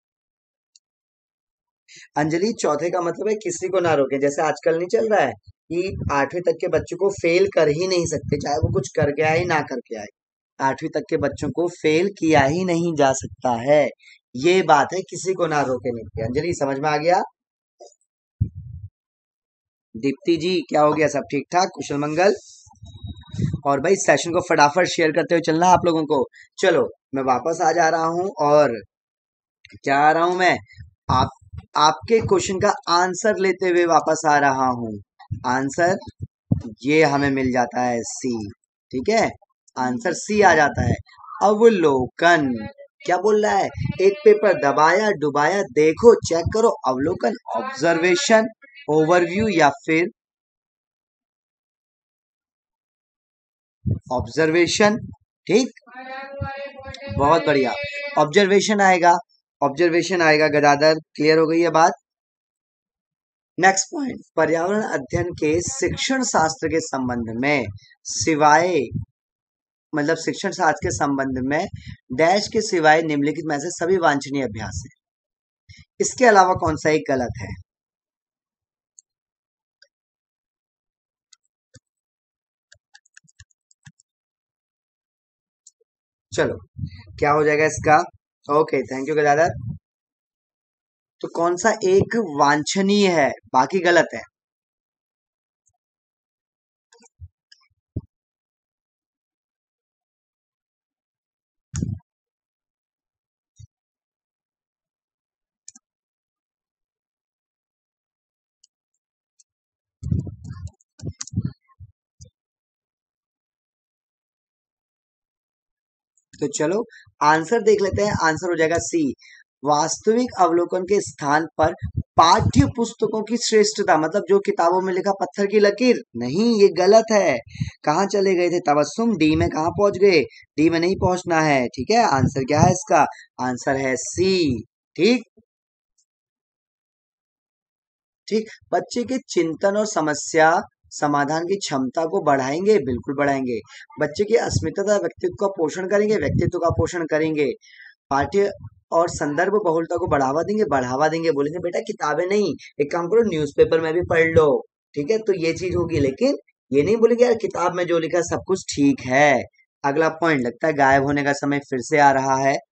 अंजलि, चौथे का मतलब है किसी को ना रोके। जैसे आजकल नहीं चल रहा है कि आठवीं तक के बच्चों को फेल कर ही नहीं सकते, चाहे वो कुछ करके आए ना करके आए। आठवीं तक के बच्चों को फेल किया ही नहीं जा सकता है। ये बात है किसी को ना रोके नहीं की। अंजलि समझ में आ गया? दीप्ति जी क्या हो गया? सब ठीक ठाक, कुशल मंगल? और भाई सेशन को फटाफट शेयर करते हुए चलना आप लोगों को। चलो मैं वापस आ जा रहा हूं, और क्या आ रहा हूं मैं? आप आपके क्वेश्चन का आंसर लेते हुए वापस आ रहा हूं। आंसर ये हमें मिल जाता है सी, ठीक है, आंसर सी आ जाता है। अवलोकन क्या बोल रहा है? एक पेपर दबाया डुबाया, देखो चेक करो, अवलोकन ऑब्जर्वेशन, ओवरव्यू या फिर ऑब्जर्वेशन। ठीक, बहुत बढ़िया, ऑब्जर्वेशन आएगा, ऑब्जर्वेशन आएगा गदाधर। क्लियर हो गई है बात? नेक्स्ट पॉइंट, पर्यावरण अध्ययन के शिक्षण शास्त्र के संबंध में सिवाय, मतलब शिक्षण शास्त्र के संबंध में डैश के सिवाय निम्नलिखित में से सभी वांछनीय अभ्यास है। इसके अलावा कौन सा एक गलत है? चलो क्या हो जाएगा इसका? Okay, thank you Gadadhar. तो कौन सा एक वांछनीय है, बाकी गलत है? तो चलो आंसर देख लेते हैं। आंसर हो जाएगा सी, वास्तविक अवलोकन के स्थान पर पाठ्य पुस्तकों की श्रेष्ठता, मतलब जो किताबों में लिखा पत्थर की लकीर नहीं, ये गलत है। कहाँ चले गए थे तबस्सुम? डी में कहाँ पहुंच गए? डी में नहीं पहुंचना है, ठीक है। आंसर क्या है इसका? आंसर है सी। ठीक ठीक, बच्चे के चिंतन और समस्या समाधान की क्षमता को बढ़ाएंगे, बिल्कुल बढ़ाएंगे। बच्चे की अस्मिता तथा व्यक्तित्व का पोषण करेंगे, व्यक्तित्व का पोषण करेंगे। पाठ्य और संदर्भ बहुलता को बढ़ावा देंगे, बढ़ावा देंगे। बोलेंगे बेटा किताबें नहीं, एक काम करो न्यूज़पेपर में भी पढ़ लो, ठीक है, तो ये चीज होगी। लेकिन ये नहीं बोलेंगे यार किताब में जो लिखा है सब कुछ ठीक है। अगला पॉइंट, लगता है गायब होने का समय फिर से आ रहा है।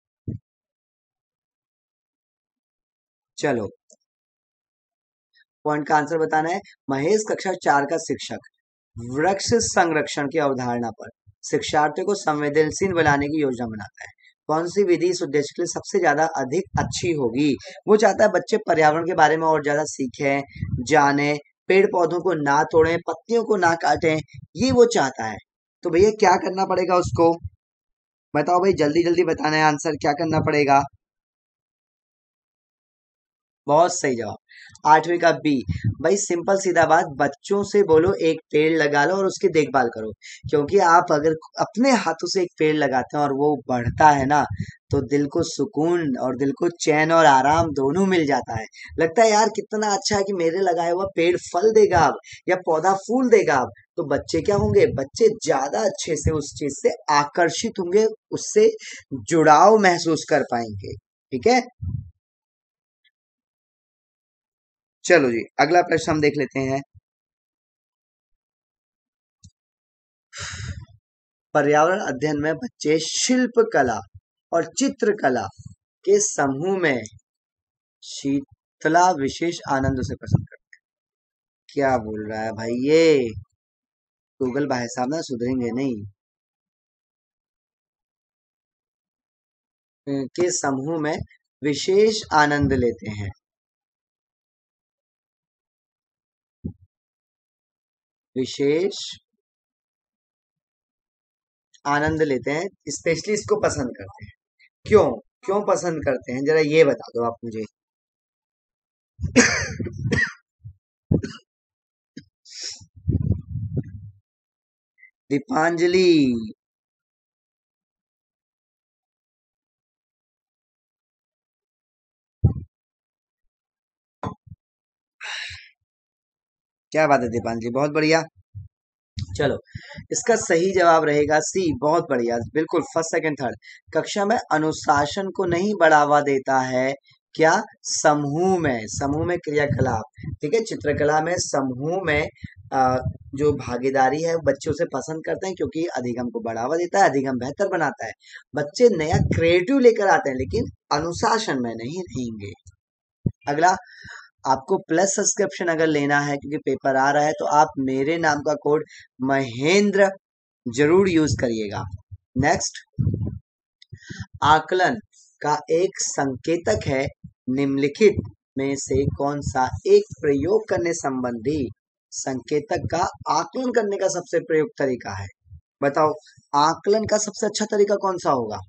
चलो पॉइंट का आंसर बताना है। महेश कक्षा चार का शिक्षक वृक्ष संरक्षण की अवधारणा पर शिक्षार्थियों को संवेदनशील बनाने की योजना बनाता है। कौन सी विधि इस उद्देश्य के लिए सबसे ज्यादा अधिक अच्छी होगी? वो चाहता है बच्चे पर्यावरण के बारे में और ज्यादा सीखें, जाने, पेड़ पौधों को ना तोड़ें, पत्तियों को ना काटें, ये वो चाहता है। तो भैया क्या करना पड़ेगा उसको? बताओ भाई, जल्दी जल्दी बताना है आंसर, क्या करना पड़ेगा? बहुत सही जवाब, आठवीं का बी। भाई सिंपल सीधा बात, बच्चों से बोलो एक पेड़ लगा लो और उसकी देखभाल करो। क्योंकि आप अगर अपने हाथों से एक पेड़ लगाते हैं और वो बढ़ता है ना, तो दिल को सुकून और दिल को चैन और आराम दोनों मिल जाता है। लगता है यार कितना अच्छा है कि मेरे लगाया हुआ पेड़ फल देगा अब, या पौधा फूल देगा अब। तो बच्चे क्या होंगे? बच्चे ज्यादा अच्छे से उस चीज से आकर्षित होंगे, उससे जुड़ाव महसूस कर पाएंगे। ठीक है, चलो जी अगला प्रश्न हम देख लेते हैं। पर्यावरण अध्ययन में बच्चे शिल्प कला और चित्रकला के समूह में शीतला विशेष आनंद उसे पसंद करती है। क्या बोल रहा है भाई ये? गूगल भाई साहब ना सुधरेंगे नहीं। के समूह में विशेष आनंद लेते हैं। विशेष आनंद लेते हैं, स्पेशली इसको पसंद करते हैं। क्यों क्यों पसंद करते हैं, जरा ये बता दो आप मुझे। दीपांजलि, क्या बात है दीपांजलि, बहुत बढ़िया। चलो, इसका सही जवाब रहेगा सी। बहुत बढ़िया, बिल्कुल फर्स्ट सेकंड थर्ड। कक्षा में अनुशासन को नहीं बढ़ावा देता है क्या? समूह में, समूह में क्रियाकलाप। ठीक है, चित्रकला में समूह में आ, जो भागीदारी है बच्चे उसे पसंद करते हैं क्योंकि अधिगम को बढ़ावा देता है, अधिगम बेहतर बनाता है। बच्चे नया क्रिएटिव लेकर आते हैं लेकिन अनुशासन में नहीं रहेंगे। अगला, आपको प्लस सब्सक्रिप्शन अगर लेना है क्योंकि पेपर आ रहा है तो आप मेरे नाम का कोड महेंद्र जरूर यूज करिएगा। नेक्स्ट, आकलन का एक संकेतक है, निम्नलिखित में से कौन सा एक प्रयोग करने संबंधी संकेतक का आकलन करने का सबसे प्रयुक्त तरीका है? बताओ, आकलन का सबसे अच्छा तरीका कौन सा होगा?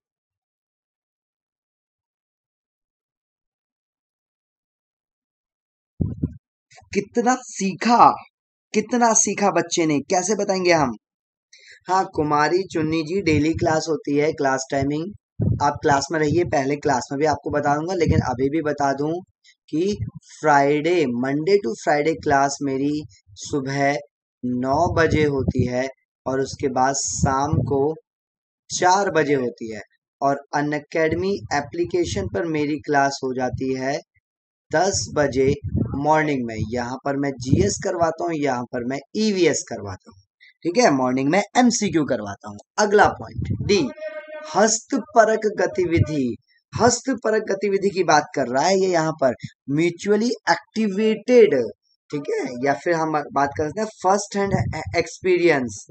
कितना सीखा, कितना सीखा बच्चे ने, कैसे बताएंगे हम? हाँ, कुमारी चुन्नी जी, डेली क्लास होती है, क्लास टाइमिंग आप क्लास में रहिए। पहले क्लास में भी आपको बता दूंगा लेकिन अभी भी बता दूं कि Friday, Monday to Friday class मेरी सुबह नौ बजे होती है और उसके बाद शाम को चार बजे होती है। और अनअकैडमी एप्लीकेशन पर मेरी क्लास हो जाती है दस बजे मॉर्निंग में। यहाँ पर मैं जीएस करवाता हूँ, यहाँ पर मैं ईवीएस करवाता हूँ। ठीक है, मॉर्निंग में एमसीक्यू करवाता हूँ। अगला पॉइंट डी, हस्तपरक गतिविधि। हस्तपरक गतिविधि की बात कर रहा है ये यहाँ पर, म्यूचुअली एक्टिवेटेड। ठीक है, या फिर हम बात कर सकते हैं first hand experience.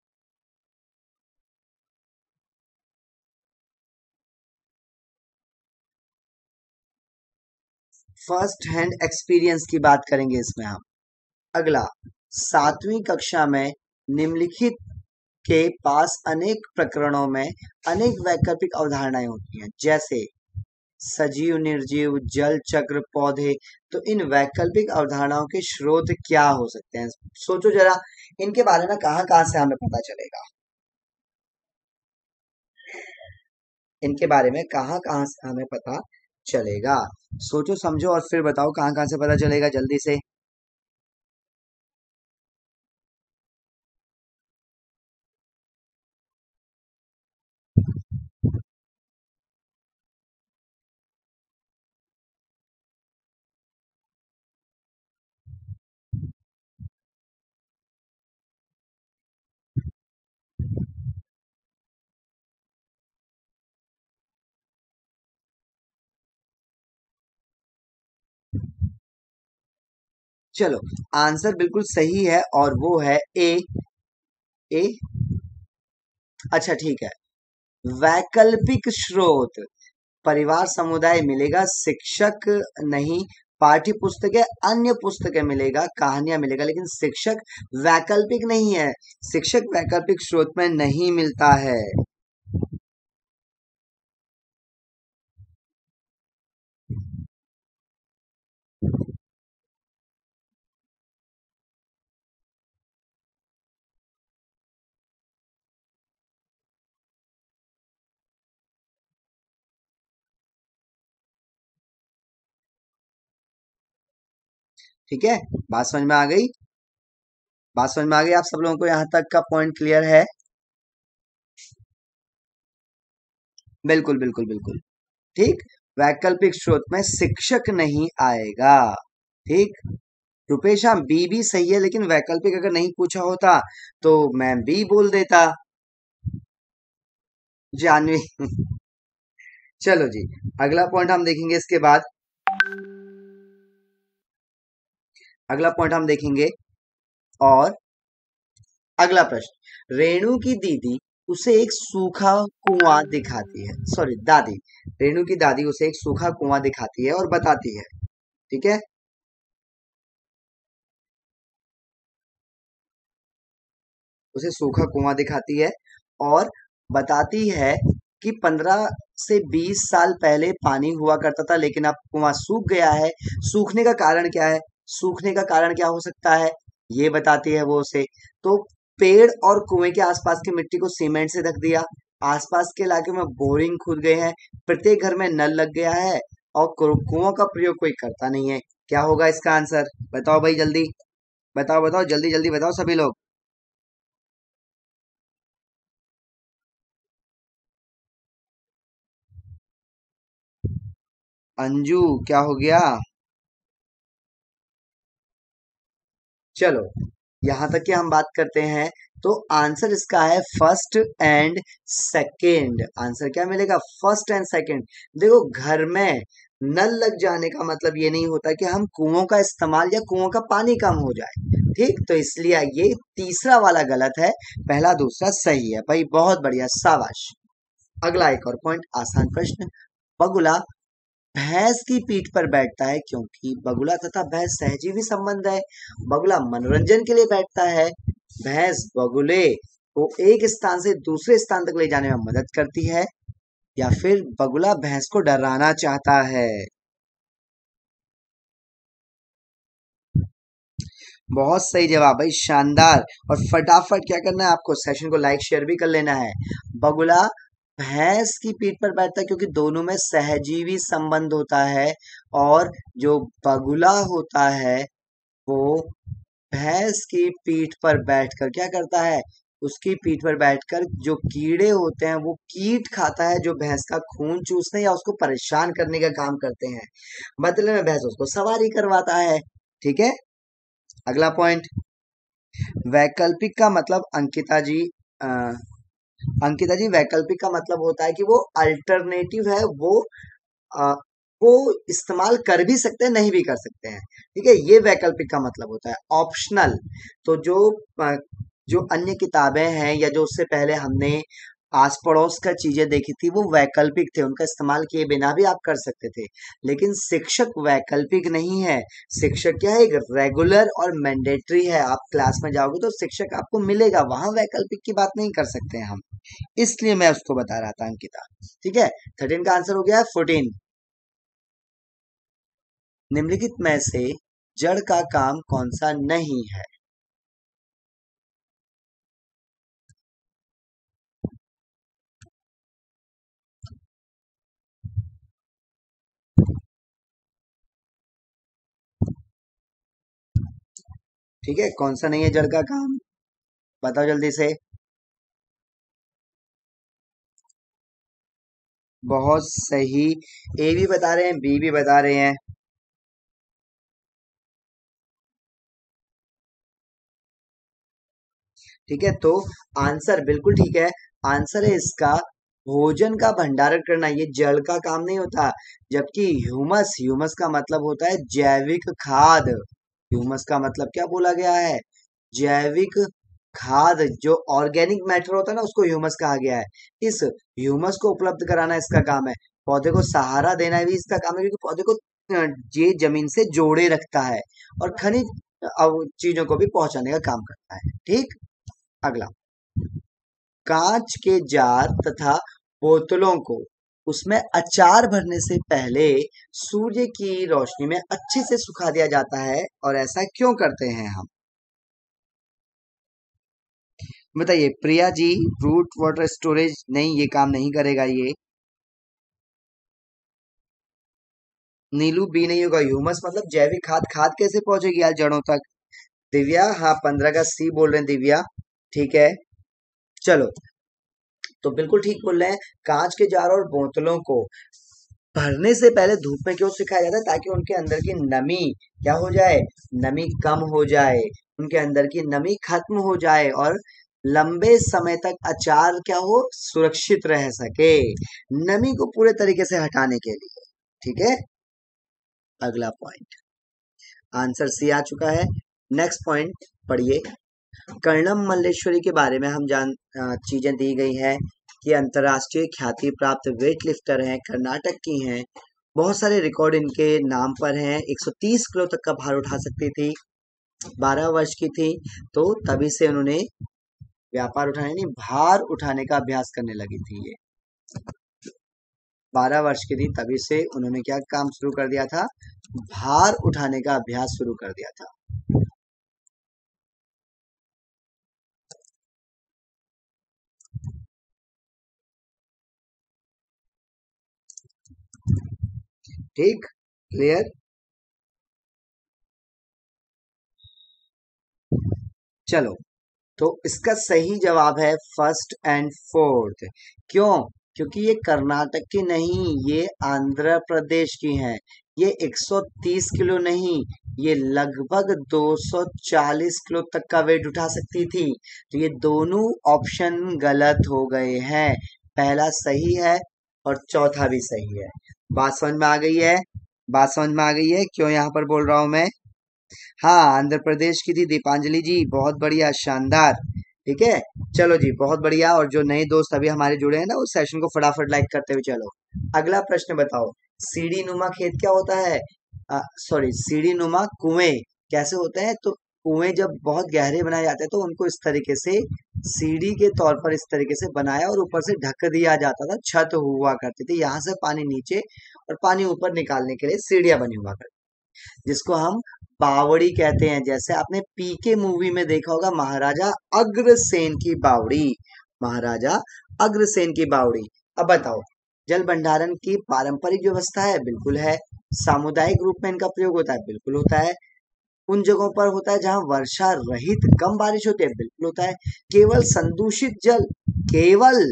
First hand experience की बात करेंगे इसमें हम। अगला, सातवीं कक्षा में निम्नलिखित के पास अनेक प्रकरणों में अनेक वैकल्पिक अवधारणाएं होती हैं, जैसे सजीव, निर्जीव, जल चक्र, पौधे। तो इन वैकल्पिक अवधारणाओं के स्रोत क्या हो सकते हैं? सोचो जरा, इनके बारे में कहां कहां से हमें पता चलेगा? इनके बारे में कहां कहां से हमें पता चलेगा? सोचो समझो और फिर बताओ कहां कहां से पता चलेगा जल्दी से। चलो, आंसर बिल्कुल सही है और वो है ए। ए, अच्छा ठीक है। वैकल्पिक स्रोत, परिवार समुदाय मिलेगा, शिक्षक नहीं, पाठ्य पुस्तकें, अन्य पुस्तकें मिलेगा, कहानियां मिलेगा, लेकिन शिक्षक वैकल्पिक नहीं है। शिक्षक वैकल्पिक स्रोत में नहीं मिलता है। ठीक है, बात समझ में आ गई? बात समझ में आ गई आप सब लोगों को? यहां तक का पॉइंट क्लियर है? बिल्कुल बिल्कुल बिल्कुल। ठीक, वैकल्पिक स्रोत में शिक्षक नहीं आएगा। ठीक, रुपेशा बी भी सही है लेकिन वैकल्पिक अगर नहीं पूछा होता तो मैं बी बोल देता। जानवी चलो जी, अगला पॉइंट हम देखेंगे इसके बाद। अगला पॉइंट हम देखेंगे और अगला प्रश्न, रेणु की दीदी उसे एक सूखा कुआं दिखाती है, सॉरी दादी, रेणु की दादी उसे एक सूखा कुआं दिखाती है और बताती है, ठीक है, उसे सूखा कुआं दिखाती है और बताती है कि पंद्रह से बीस साल पहले पानी हुआ करता था लेकिन अब कुआं सूख गया है। सूखने का कारण क्या है? सूखने का कारण क्या हो सकता है, ये बताती है वो उसे। तो पेड़ और कुएं के आसपास की मिट्टी को सीमेंट से ढक दिया, आसपास के इलाके में बोरिंग खुद गए हैं, प्रत्येक घर में नल लग गया है और कु- कुओं का प्रयोग कोई करता नहीं है। क्या होगा इसका आंसर? बताओ भाई जल्दी, बताओ बताओ जल्दी जल्दी बताओ सभी लोग। अंजू, क्या हो गया? चलो, यहां तक की हम बात करते हैं तो आंसर इसका है फर्स्ट एंड सेकेंड। आंसर क्या मिलेगा? First and second. देखो, घर में नल लग जाने का मतलब ये नहीं होता कि हम कुओं का इस्तेमाल या कुओं का पानी कम हो जाए, ठीक, तो इसलिए ये तीसरा वाला गलत है, पहला दूसरा सही है भाई, बहुत बढ़िया, शाबाश। अगला एक और पॉइंट, आसान प्रश्न, बगुला भैंस की पीठ पर बैठता है क्योंकि बगुला तथा भैंस सहजीवी संबंध है। बगुला मनोरंजन के लिए बैठता है, भैंस बगुले को एक स्थान से दूसरे स्थान तक ले जाने में मदद करती है, या फिर बगुला भैंस को डराना चाहता है। बहुत सही जवाब भाई, शानदार। और फटाफट क्या करना है आपको, सेशन को लाइक शेयर भी कर लेना है। बगुला भैंस की पीठ पर बैठता है क्योंकि दोनों में सहजीवी संबंध होता है, और जो बगुला होता है वो भैंस की पीठ पर बैठकर क्या करता है, उसकी पीठ पर बैठकर जो कीड़े होते हैं वो कीट खाता है जो भैंस का खून चूसने या उसको परेशान करने का काम करते हैं, बदले में भैंस उसको सवारी करवाता है, ठीक है। अगला पॉइंट, वैकल्पिक का मतलब अंकिता जी, अ, अंकिता जी वैकल्पिक का मतलब होता है कि वो अल्टरनेटिव है, वो अ, वो इस्तेमाल कर भी सकते हैं नहीं भी कर सकते हैं, ठीक है, ये वैकल्पिक का मतलब होता है। ऑप्शनल, तो जो अ, जो अन्य किताबें हैं या जो उससे पहले हमने आस पड़ोस का चीजें देखी थी वो वैकल्पिक थे, उनका इस्तेमाल किए बिना भी आप कर सकते थे, लेकिन शिक्षक वैकल्पिक नहीं है। शिक्षक क्या है, एक रेगुलर और मैंडेटरी है, आप क्लास में जाओगे तो शिक्षक आपको मिलेगा, वहां वैकल्पिक की बात नहीं कर सकते हैं हम, इसलिए मैं उसको बता रहा था अंकिता, ठीक है। थर्टीन का आंसर हो गया है फोर्टीन। निम्नलिखित में से जड़ का काम कौन सा नहीं है? ठीक है, कौन सा नहीं है जड़ का काम, बताओ जल्दी से। बहुत सही, ए भी बता रहे हैं, बी भी बता रहे हैं, ठीक है, तो आंसर बिल्कुल ठीक है। आंसर है इसका भोजन का भंडारण करना, ये जल का काम नहीं होता। जबकि ह्यूमस, ह्यूमस का मतलब होता है जैविक खाद, ह्यूमस का मतलब क्या बोला गया है, जैविक खाद, जो ऑर्गेनिक मैटर होता है ना उसको ह्यूमस कहा गया है। इस ह्यूमस को उपलब्ध कराना इसका काम है, पौधे को सहारा देना भी इसका काम है, क्योंकि पौधे को अ, ये जमीन से जोड़े रखता है और खनिज अव- चीजों को भी पहुंचाने का काम करता है, ठीक। अगला, कांच के जार तथा बोतलों को उसमें अचार भरने से पहले सूर्य की रोशनी में अच्छे से सुखा दिया जाता है, और ऐसा क्यों करते हैं हम? बताइए Priya ji, root water storage नहीं, ये काम नहीं करेगा ये। नीलू, बी नहीं होगा, ह्यूमस मतलब जैविक खाद, खाद कैसे पहुंचेगी यार जड़ों तक? दिव्या, हाँ पंद्रह का सी बोल रहे हैं दिव्या, ठीक है। चलो, तो बिल्कुल ठीक बोल रहे हैं, कांच के जार और बोतलों को भरने से पहले धूप में क्यों सिखाया जाता है, ताकि उनके अंदर की नमी क्या हो जाए, नमी कम हो जाए, उनके अंदर की नमी खत्म हो जाए, और लंबे समय तक अचार क्या हो, सुरक्षित रह सके, नमी को पूरे तरीके से हटाने के लिए। ठीक है, अगला पॉइंट आंसर सी आ चुका है। नेक्स्ट पॉइंट पढ़िए। कर्णम मल्लेश्वरी के बारे में हम जान चीजें दी गई है कि अंतरराष्ट्रीय ख्याति प्राप्त वेट लिफ्टर हैं, कर्नाटक की हैं, बहुत सारे रिकॉर्ड इनके नाम पर हैं। एक सौ तीस किलो तक का भार उठा सकती थी, बारह वर्ष की थी, तो तभी से उन्होंने व्यापार उठाने नहीं, भार उठाने का अभ्यास करने लगी थी। ये बारह वर्ष की थी तभी से उन्होंने क्या काम शुरू कर दिया था, भार उठाने का अभ्यास शुरू कर दिया था। ठीक, क्लियर। चलो, तो इसका सही जवाब है फर्स्ट एंड फोर्थ। क्यों? क्योंकि ये कर्नाटक की नहीं, ये आंध्र प्रदेश की हैं। ये एक सौ तीस किलो नहीं, ये लगभग दो सौ चालीस किलो तक का वेट उठा सकती थी। तो ये दोनों ऑप्शन गलत हो गए हैं, पहला सही है और चौथा भी सही है। बात समझ में आ गई है? बात समझ में आ गई है क्यों यहाँ पर बोल रहा हूं मैं? हाँ, आंध्र प्रदेश की थी दीपांजलि जी, बहुत बढ़िया, शानदार। ठीक है, चलो जी, बहुत बढ़िया। और जो नए दोस्त अभी हमारे जुड़े हैं ना, उस सेशन को फटाफट लाइक करते हुए चलो। अगला प्रश्न बताओ, सीढ़ी नुमा खेत क्या होता है? सॉरी, सीढ़ी नुमा कुएं कैसे होते हैं? तो कुएं जब बहुत गहरे बनाए जाते हैं तो उनको इस तरीके से सीढ़ी के तौर पर इस तरीके से बनाया और ऊपर से ढक दिया जाता था, छत हुआ करती थी, यहाँ से पानी नीचे और पानी ऊपर निकालने के लिए सीढ़ियां बनी हुआ करती, जिसको हम बावड़ी कहते हैं। जैसे आपने पीके मूवी में देखा होगा, महाराजा अग्रसेन की बावड़ी, महाराजा अग्रसेन की बावड़ी। अब बताओ, जल भंडारण की पारंपरिक व्यवस्था है? बिल्कुल है। सामुदायिक रूप में इनका प्रयोग होता है? बिल्कुल होता है। उन जगहों पर होता है जहां वर्षा रहित कम बारिश होती है? बिल्कुल होता है। केवल संदूषित जल, केवल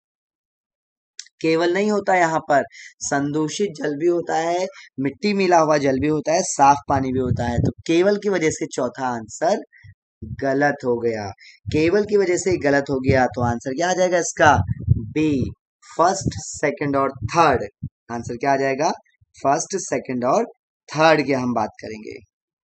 केवल नहीं होता, यहाँ पर संदूषित जल भी होता है, मिट्टी मिला हुआ जल भी होता है, साफ पानी भी होता है। तो केवल की वजह से चौथा आंसर गलत हो गया, केवल की वजह से गलत हो गया। तो आंसर क्या आ जाएगा इसका? बी, फर्स्ट, सेकंड और थर्ड। आंसर क्या आ जाएगा? फर्स्ट, सेकंड और थर्ड की हम बात करेंगे।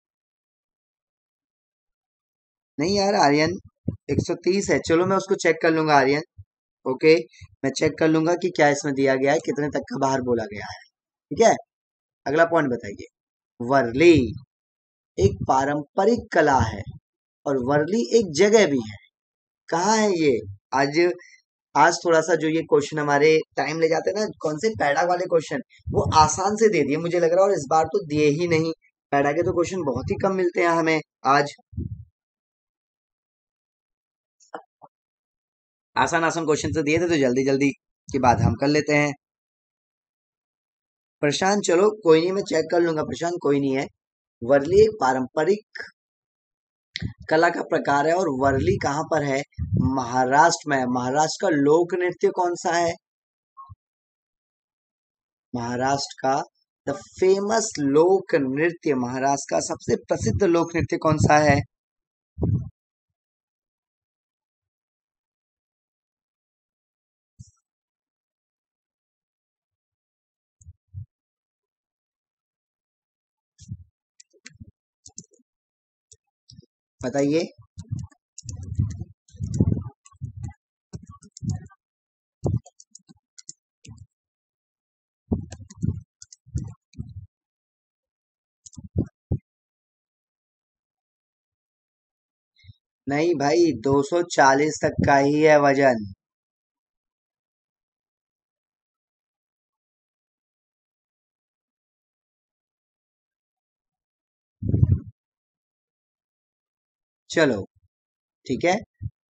नहीं यार आर्यन, एक सौ तीस है। चलो मैं उसको चेक कर लूंगा आर्यन। ओके, मैं चेक कर लूंगा कि क्या इसमें दिया गया है, कितने तक का बाहर बोला गया है। ठीक है, अगला पॉइंट बताइए। वर्ली एक पारंपरिक कला है और वर्ली एक जगह भी है। कहाँ है ये? आज आज थोड़ा सा जो ये क्वेश्चन हमारे टाइम ले जाते हैं ना, कौन से पैडा वाले क्वेश्चन, वो आसान से दे दिए मुझे लग रहा है, और इस बार तो दिए ही नहीं। पैडा के तो क्वेश्चन बहुत ही कम मिलते हैं हमें आज। आसान आसान क्वेश्चन तो दिए थे, तो जल्दी जल्दी की बात हम कर लेते हैं। प्रशांत, चलो कोई नहीं, मैं चेक कर लूंगा प्रशांत, कोई नहीं है। वर्ली एक पारंपरिक कला का प्रकार है और वर्ली कहाँ पर है? महाराष्ट्र में। महाराष्ट्र का लोक नृत्य कौन सा है? महाराष्ट्र का द फेमस लोक नृत्य, महाराष्ट्र का सबसे प्रसिद्ध लोक नृत्य कौन सा है? बताइए। नहीं भाई, दो सौ चालीस तक का ही है वजन। चलो ठीक है।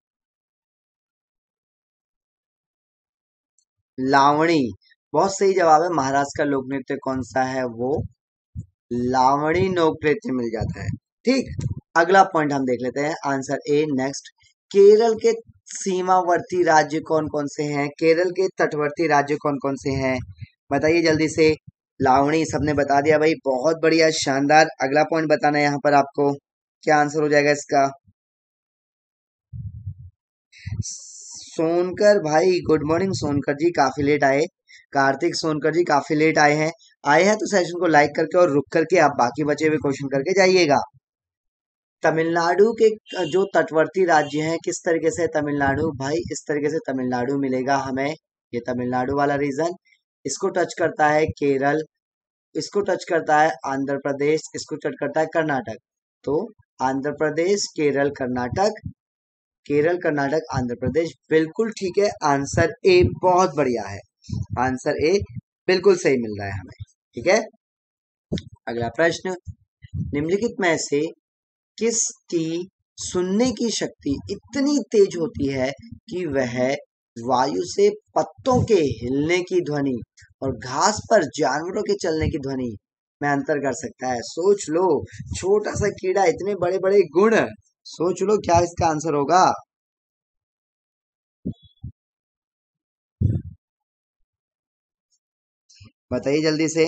लावणी बहुत सही जवाब है। महाराष्ट्र का लोक नृत्य कौन सा है? वो लावणी लोक नृत्य मिल जाता है। ठीक, अगला पॉइंट हम देख लेते हैं, आंसर ए नेक्स्ट। केरल के सीमावर्ती राज्य कौन कौन से हैं? केरल के तटवर्ती राज्य कौन कौन से हैं? बताइए जल्दी से। लावणी सबने बता दिया भाई, बहुत बढ़िया, शानदार। अगला पॉइंट बताना है यहाँ पर आपको, क्या आंसर हो जाएगा इसका? सोनकर भाई गुड मॉर्निंग सोनकर जी, काफी लेट आए। कार्तिक सोनकर जी काफी लेट आए हैं। आए हैं तो सेशन को लाइक करके और रुक करके आप बाकी बचे हुए क्वेश्चन करके जाइएगा। तमिलनाडु के जो तटवर्ती राज्य हैं किस तरीके से तमिलनाडु, भाई इस तरीके से तमिलनाडु मिलेगा हमें। ये तमिलनाडु वाला रीजन, इसको टच करता है केरल, इसको टच करता है आंध्र प्रदेश, इसको टच करता है कर्नाटक। तो आंध्र प्रदेश, केरल, कर्नाटक, केरल, कर्नाटक, आंध्र प्रदेश, बिल्कुल ठीक है। आंसर ए बहुत बढ़िया है, आंसर ए बिल्कुल सही मिल रहा है हमें। ठीक है, अगला प्रश्न, निम्नलिखित में से किसकी सुनने की शक्ति इतनी तेज होती है कि वह वायु से पत्तों के हिलने की ध्वनि और घास पर जानवरों के चलने की ध्वनि में अंतर कर सकता है? सोच लो, छोटा सा कीड़ा, इतने बड़े बड़े गुण, सोच लो क्या इसका आंसर होगा। बताइए जल्दी से।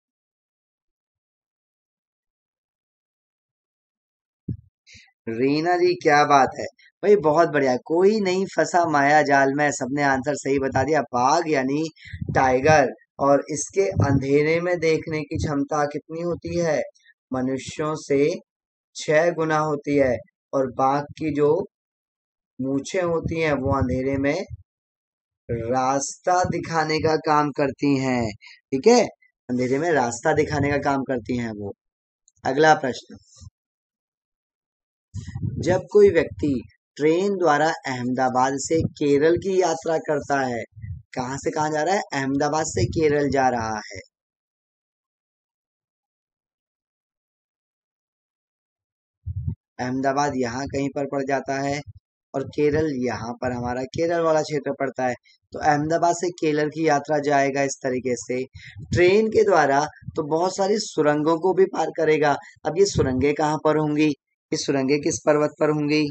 रीना जी क्या बात है भाई, बहुत बढ़िया, कोई नहीं फंसा माया जाल में, सबने आंसर सही बता दिया। बाघ यानी टाइगर, और इसके अंधेरे में देखने की क्षमता कितनी होती है? मनुष्यों से छह गुना होती है। और बाघ की जो मूछें होती हैं वो अंधेरे में रास्ता दिखाने का काम करती हैं। ठीक है, अंधेरे में रास्ता दिखाने का काम करती हैं वो। अगला प्रश्न, जब कोई व्यक्ति ट्रेन द्वारा अहमदाबाद से केरल की यात्रा करता है, कहां से कहां जा रहा है? अहमदाबाद से केरल जा रहा है। अहमदाबाद यहाँ कहीं पर पड़ जाता है और केरल यहाँ पर हमारा केरल वाला क्षेत्र पड़ता है। तो अहमदाबाद से केरल की यात्रा जाएगा इस तरीके से ट्रेन के द्वारा, तो बहुत सारी सुरंगों को भी पार करेगा। अब ये सुरंगें कहाँ पर होंगी? ये सुरंगें किस पर्वत पर होंगी?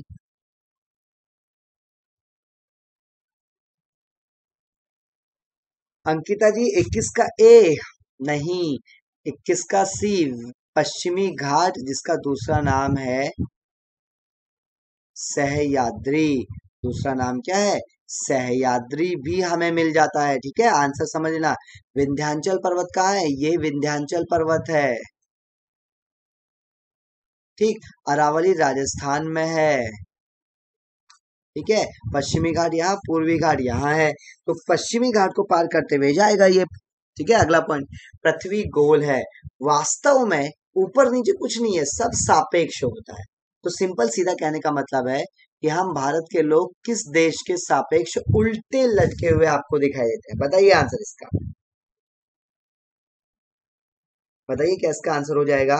अंकिता जी इक्कीस का ए नहीं, इक्कीस का सी, पश्चिमी घाट, जिसका दूसरा नाम है सह्याद्री। दूसरा नाम क्या है? सह्याद्री भी हमें मिल जाता है। ठीक है, आंसर समझना। विंध्याचल पर्वत कहाँ है? ये विंध्याचल पर्वत है। ठीक, अरावली राजस्थान में है। ठीक है, पश्चिमी घाट यहाँ, पूर्वी घाट यहाँ है, तो पश्चिमी घाट को पार करते हुए जाएगा ये। ठीक है, अगला पॉइंट, पृथ्वी गोल है। वास्तव में ऊपर नीचे कुछ नहीं है, सब सापेक्ष होता है। तो सिंपल सीधा कहने का मतलब है कि हम भारत के लोग किस देश के सापेक्ष उल्टे लटके हुए आपको दिखाई देते हैं? बताइए आंसर इसका, बताइए क्या इसका आंसर हो जाएगा।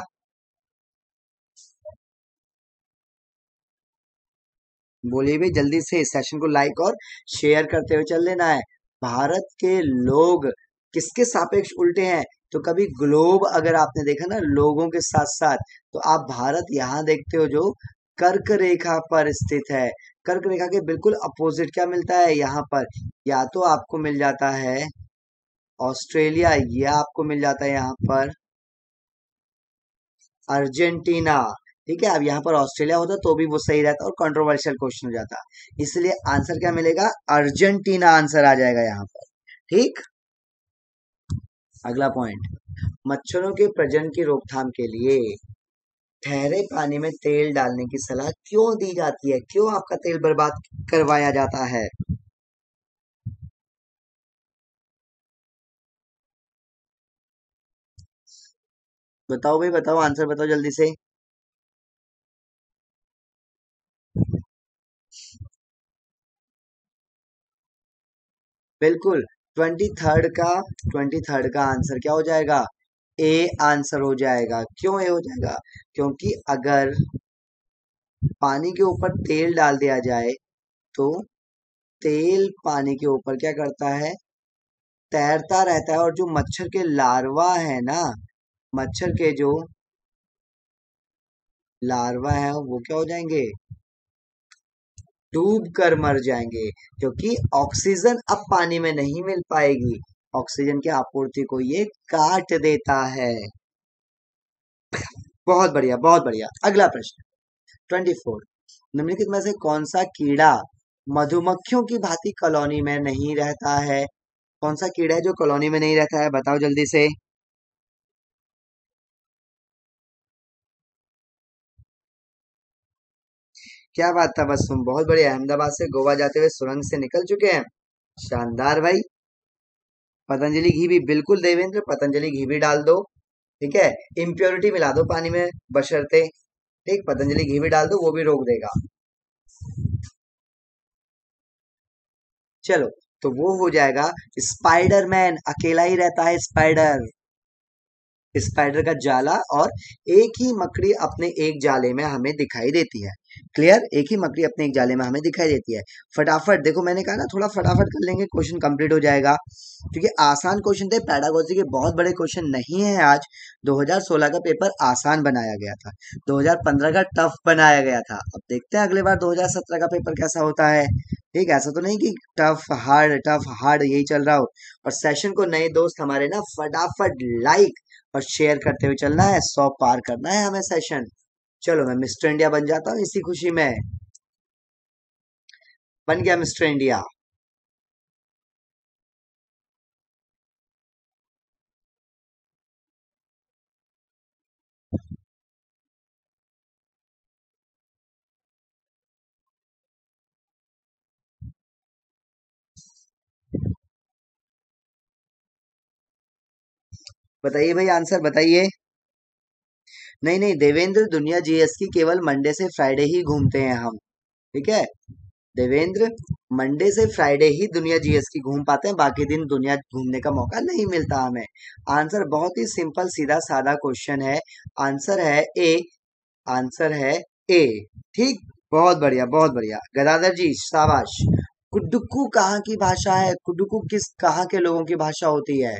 बोलिए भी जल्दी से, इस सेशन को लाइक और शेयर करते हुए चल लेना है। भारत के लोग किसके सापेक्ष उल्टे हैं? तो कभी ग्लोब अगर आपने देखा ना लोगों के साथ साथ, तो आप भारत यहाँ देखते हो जो कर्क रेखा पर स्थित है। कर्क रेखा के बिल्कुल अपोजिट क्या मिलता है यहाँ पर? या तो आपको मिल जाता है ऑस्ट्रेलिया, या आपको मिल जाता है यहाँ पर अर्जेंटीना। ठीक है, अब यहाँ पर ऑस्ट्रेलिया होता तो भी वो सही रहता और कंट्रोवर्शियल क्वेश्चन हो जाता, इसलिए आंसर क्या मिलेगा? अर्जेंटीना आंसर आ जाएगा यहाँ पर। ठीक, अगला पॉइंट, मच्छरों के प्रजनन की रोकथाम के लिए ठहरे पानी में तेल डालने की सलाह क्यों दी जाती है? क्यों आपका तेल बर्बाद करवाया जाता है? बताओ भाई, बताओ आंसर बताओ जल्दी से। बिल्कुल, ट्वेंटी थर्ड का ट्वेंटी थर्ड का आंसर क्या हो जाएगा? ए आंसर हो जाएगा। क्यों ए हो जाएगा? क्योंकि अगर पानी के ऊपर तेल डाल दिया जाए तो तेल पानी के ऊपर क्या करता है? तैरता रहता है, और जो मच्छर के लार्वा है ना, मच्छर के जो लार्वा है वो क्या हो जाएंगे? डूब कर मर जाएंगे, क्योंकि ऑक्सीजन अब पानी में नहीं मिल पाएगी, ऑक्सीजन की आपूर्ति को ये काट देता है। बहुत बढ़िया, बहुत बढ़िया। अगला प्रश्न, ट्वेंटी फोर, निम्नलिखित में से कौन सा कीड़ा मधुमक्खियों की भांति कॉलोनी में नहीं रहता है। कौन सा कीड़ा है जो कॉलोनी में नहीं रहता है, बताओ जल्दी से। क्या बात था, बस तुम बहुत बड़े अहमदाबाद से गोवा जाते हुए सुरंग से निकल चुके हैं। शानदार भाई। पतंजलि घी भी बिल्कुल देवेंद्र, पतंजलि घी भी डाल दो। ठीक है। इम्प्योरिटी मिला दो पानी में बशर्ते। ठीक, पतंजलि घी भी डाल दो, वो भी रोक देगा। चलो, तो वो हो जाएगा। स्पाइडरमैन अकेला ही रहता है, स्पाइडर। स्पाइडर का जाला, और एक ही मकड़ी अपने एक जाले में हमें दिखाई देती है। क्लियर, एक ही मकड़ी अपने एक जाले में हमें दिखाई देती है। फटाफट देखो, मैंने कहा ना थोड़ा फटाफट कर लेंगे, क्वेश्चन कंप्लीट हो जाएगा, क्योंकि आसान क्वेश्चन थे। पैडागोजी के बहुत बड़े क्वेश्चन नहीं है आज। दो हज़ार सोलह का पेपर आसान बनाया गया था, दो हज़ार पंद्रह का टफ बनाया गया था। अब देखते हैं अगले बार दो हज़ार सत्रह का पेपर कैसा होता है। ठीक, ऐसा तो नहीं कि टफ हार्ड टफ हार्ड यही चल रहा हो। और सेशन को नए दोस्त हमारे ना फटाफट लाइक और शेयर करते हुए चलना है, सौ पार करना है हमें सेशन। चलो, मैं मिस्टर इंडिया बन जाता हूँ इसी खुशी में। बन गया मिस्टर इंडिया। बताइए भाई, आंसर बताइए। नहीं नहीं देवेंद्र, दुनिया जीएस की केवल मंडे से फ्राइडे ही घूमते हैं हम। ठीक है देवेंद्र, मंडे से फ्राइडे ही दुनिया जीएस की घूम पाते हैं, बाकी दिन दुनिया घूमने का मौका नहीं मिलता हमें। आंसर बहुत ही सिंपल सीधा सादा क्वेश्चन है। आंसर है ए। आंसर है ए। ठीक, बहुत बढ़िया बहुत बढ़िया गदाधर जी, शाबाश। कुडुकू कहाँ की भाषा है? कुडुकू किस कहाँ के लोगों की भाषा होती है?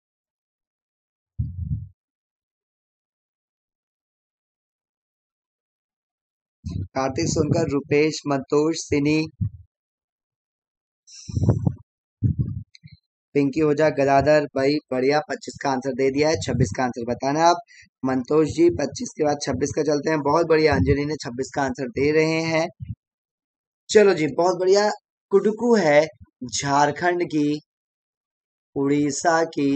कार्तिक सोनकर, रुपेश, मंतोष, सिनी, पिंकी ओझा, गदाधर भाई बढ़िया। पच्चीस का आंसर दे दिया है, छब्बीस का आंसर बताना है आप। मंतोष जी पच्चीस के बाद छब्बीस का चलते हैं, बहुत बढ़िया। अंजलि ने छब्बीस का आंसर दे रहे हैं। चलो जी, बहुत बढ़िया। कुडुकू है झारखंड की, उड़ीसा की,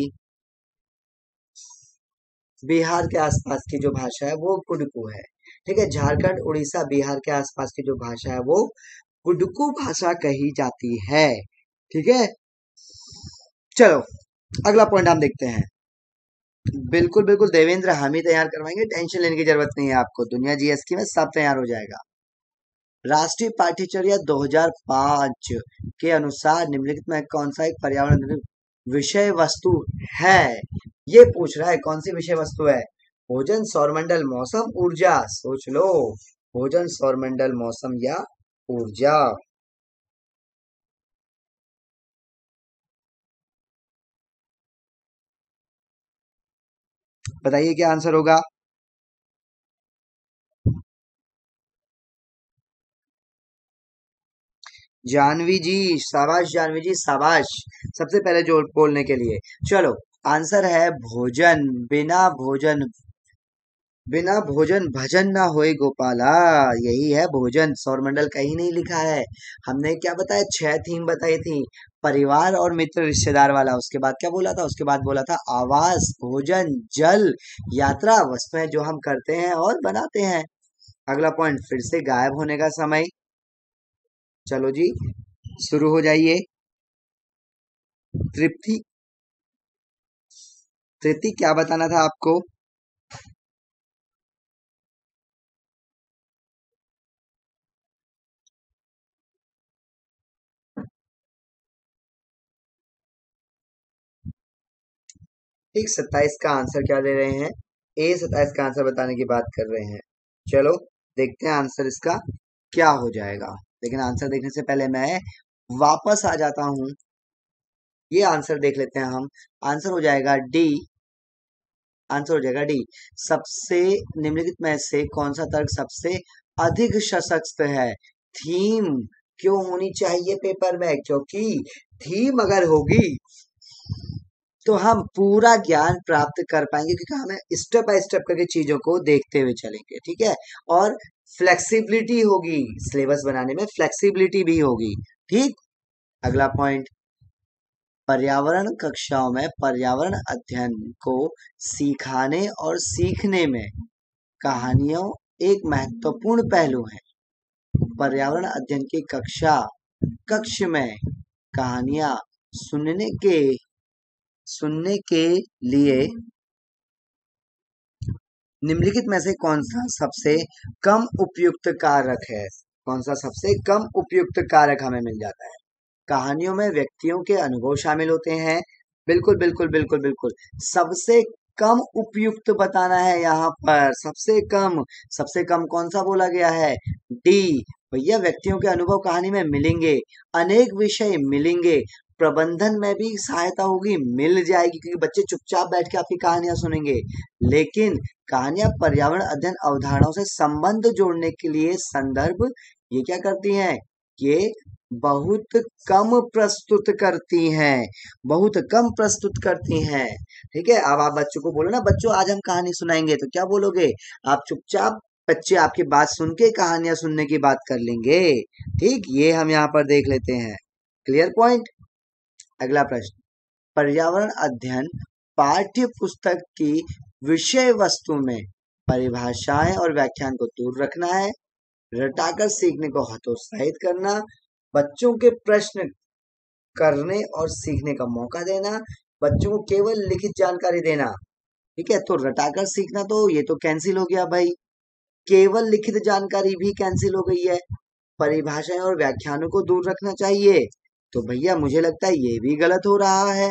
बिहार के आसपास की जो भाषा है वो कुडुकू है। ठीक है, झारखंड, उड़ीसा, बिहार के आसपास की जो भाषा है वो कुडुकू भाषा कही जाती है। ठीक है, चलो अगला पॉइंट हम देखते हैं। बिल्कुल बिल्कुल देवेंद्र, हम ही तैयार करवाएंगे, टेंशन लेने की जरूरत नहीं है आपको। दुनिया जीएस की में सब तैयार हो जाएगा। राष्ट्रीय पाठ्यचर्या दो हज़ार पाँच के अनुसार निम्नलिखित में कौन सा एक पर्यावरण विषय वस्तु है? ये पूछ रहा है कौन सी विषय वस्तु है। भोजन, सौरमंडल, मौसम, ऊर्जा। सोच लो, भोजन, सौरमंडल, मौसम या ऊर्जा। बताइए क्या आंसर होगा। जानवी जी, शाबाश जानवी जी, शाबाश। सबसे पहले जोर बोलने के लिए। चलो, आंसर है भोजन। बिना भोजन बिना भोजन भजन ना होए गोपाला। यही है भोजन, सौरमंडल कहीं नहीं लिखा है। हमने क्या बताया, छह थीम बताई थी। परिवार और मित्र रिश्तेदार वाला, उसके बाद क्या बोला था, उसके बाद बोला था आवास, भोजन, जल, यात्रा, वस्तुएं जो हम करते हैं और बनाते हैं। अगला पॉइंट फिर से गायब होने का समय। चलो जी, शुरू हो जाइए। तृप्ति, तृप्ति क्या बताना था आपको? ठीक, सत्ताईस का आंसर क्या दे रहे हैं? ए सत्ताईस का आंसर बताने की बात कर रहे हैं। चलो, देखते हैं आंसर इसका क्या हो जाएगा। लेकिन आंसर देखने से पहले मैं वापस आ जाता हूं। ये आंसर देख लेते हैं हम। आंसर हो जाएगा डी। आंसर हो जाएगा डी। सबसे निम्नलिखित में से कौन सा तर्क सबसे अधिक सशक्त है? थीम क्यों होनी चाहिए पेपर में? क्योंकि थीम अगर होगी तो हम पूरा ज्ञान प्राप्त कर पाएंगे, क्योंकि हमें स्टेप बाय स्टेप करके चीजों को देखते हुए चलेंगे, ठीक है। और फ्लेक्सिबिलिटी होगी, सिलेबस बनाने में फ्लेक्सिबिलिटी भी होगी, ठीक। अगला पॉइंट, पर्यावरण कक्षाओं में पर्यावरण अध्ययन को सिखाने और सीखने में कहानियों एक महत्वपूर्ण पहलू है। पर्यावरण अध्ययन की कक्षा कक्ष में कहानियां सुनने के सुनने के लिए निम्नलिखित में से कौन सा सबसे कम उपयुक्त कारक है? कौन सा सबसे कम उपयुक्त कारक हमें मिल जाता है? कहानियों में व्यक्तियों के अनुभव शामिल होते हैं। बिल्कुल बिल्कुल बिल्कुल बिल्कुल सबसे कम उपयुक्त बताना है यहाँ पर, सबसे कम। सबसे कम कौन सा बोला गया है? डी। भैया व्यक्तियों के अनुभव कहानी में मिलेंगे, अनेक विषय मिलेंगे, प्रबंधन में भी सहायता होगी, मिल जाएगी, क्योंकि बच्चे चुपचाप बैठ के आपकी कहानियां सुनेंगे। लेकिन कहानियां पर्यावरण अध्ययन अवधारणाओं से संबंध जोड़ने के लिए संदर्भ ये क्या करती हैं? ये बहुत कम प्रस्तुत करती हैं, बहुत कम प्रस्तुत करती हैं, ठीक है। अब आप बच्चों को बोलो ना, बच्चों आज हम कहानी सुनाएंगे, तो क्या बोलोगे? आप चुपचाप, बच्चे आपकी बात सुन के कहानियां सुनने की बात कर लेंगे, ठीक। ये हम यहाँ पर देख लेते हैं। Clear point. अगला प्रश्न, पर्यावरण अध्ययन पाठ्य पुस्तक की विषय वस्तु में परिभाषाएं और व्याख्यान को दूर रखना है, रटाकर सीखने को हतोत्साहित करना, बच्चों के प्रश्न करने और सीखने का मौका देना, बच्चों को केवल लिखित जानकारी देना, ठीक है। तो रटाकर सीखना तो ये तो कैंसिल हो गया भाई, केवल लिखित जानकारी भी कैंसिल हो गई है। परिभाषाएं और व्याख्यानों को दूर रखना चाहिए, तो भैया मुझे लगता है ये भी गलत हो रहा है,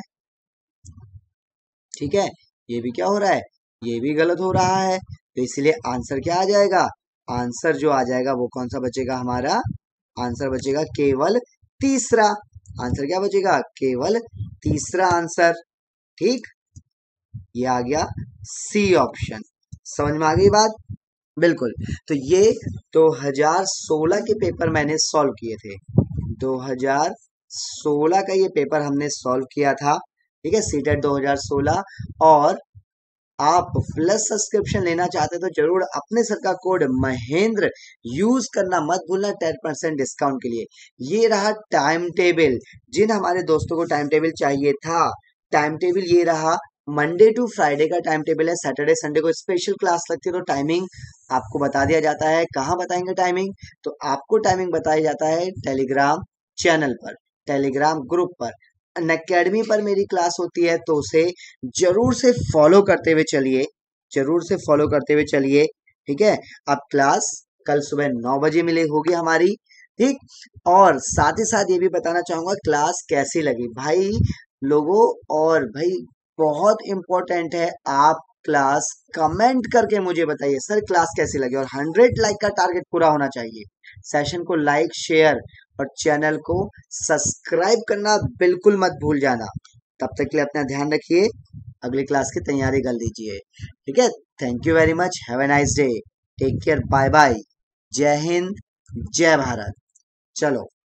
ठीक है। ये भी क्या हो रहा है? ये भी गलत हो रहा है। तो इसलिए आंसर क्या आ जाएगा? आंसर जो आ जाएगा वो कौन सा बचेगा हमारा? आंसर बचेगा केवल तीसरा। आंसर क्या बचेगा? केवल तीसरा आंसर, ठीक। ये आ गया सी ऑप्शन। समझ में आ गई बात? बिल्कुल। तो ये दो हज़ार सोलह के पेपर मैंने सॉल्व किए थे, दो हज़ार सोलह का ये पेपर हमने सॉल्व किया था, ठीक है, सीटेट दो हज़ार सोलह। और आप प्लस सब्सक्रिप्शन लेना चाहते तो जरूर अपने सर का कोड महेंद्र यूज करना मत भूलना, टेन परसेंट डिस्काउंट के लिए। ये रहा टाइम टेबल, जिन हमारे दोस्तों को टाइम टेबल चाहिए था, टाइम टेबल ये रहा। मंडे टू फ्राइडे का टाइम टेबल है, सैटरडे संडे को स्पेशल क्लास लगती है, तो टाइमिंग आपको बता दिया जाता है। कहाँ बताएंगे टाइमिंग? तो आपको टाइमिंग बताया जाता है टेलीग्राम चैनल पर, टेलीग्राम ग्रुप पर। अनअकैडमी पर मेरी क्लास होती है, तो उसे जरूर से फॉलो करते हुए चलिए, जरूर से फॉलो करते हुए चलिए, ठीक है। अब क्लास कल सुबह नौ बजे मिले होगी हमारी, ठीक। और साथ ही साथ ये भी बताना चाहूंगा क्लास कैसी लगी भाई लोगों। और भाई बहुत इंपॉर्टेंट है, आप क्लास कमेंट करके मुझे बताइए सर क्लास कैसी लगी, और हंड्रेड लाइक का टारगेट पूरा होना चाहिए। सेशन को लाइक शेयर और चैनल को सब्सक्राइब करना बिल्कुल मत भूल जाना। तब तक के लिए अपना ध्यान रखिए, अगली क्लास की तैयारी कर लीजिए, ठीक है। Thank you very much, have a nice day, take care, bye bye, जय हिंद, जय भारत। चलो।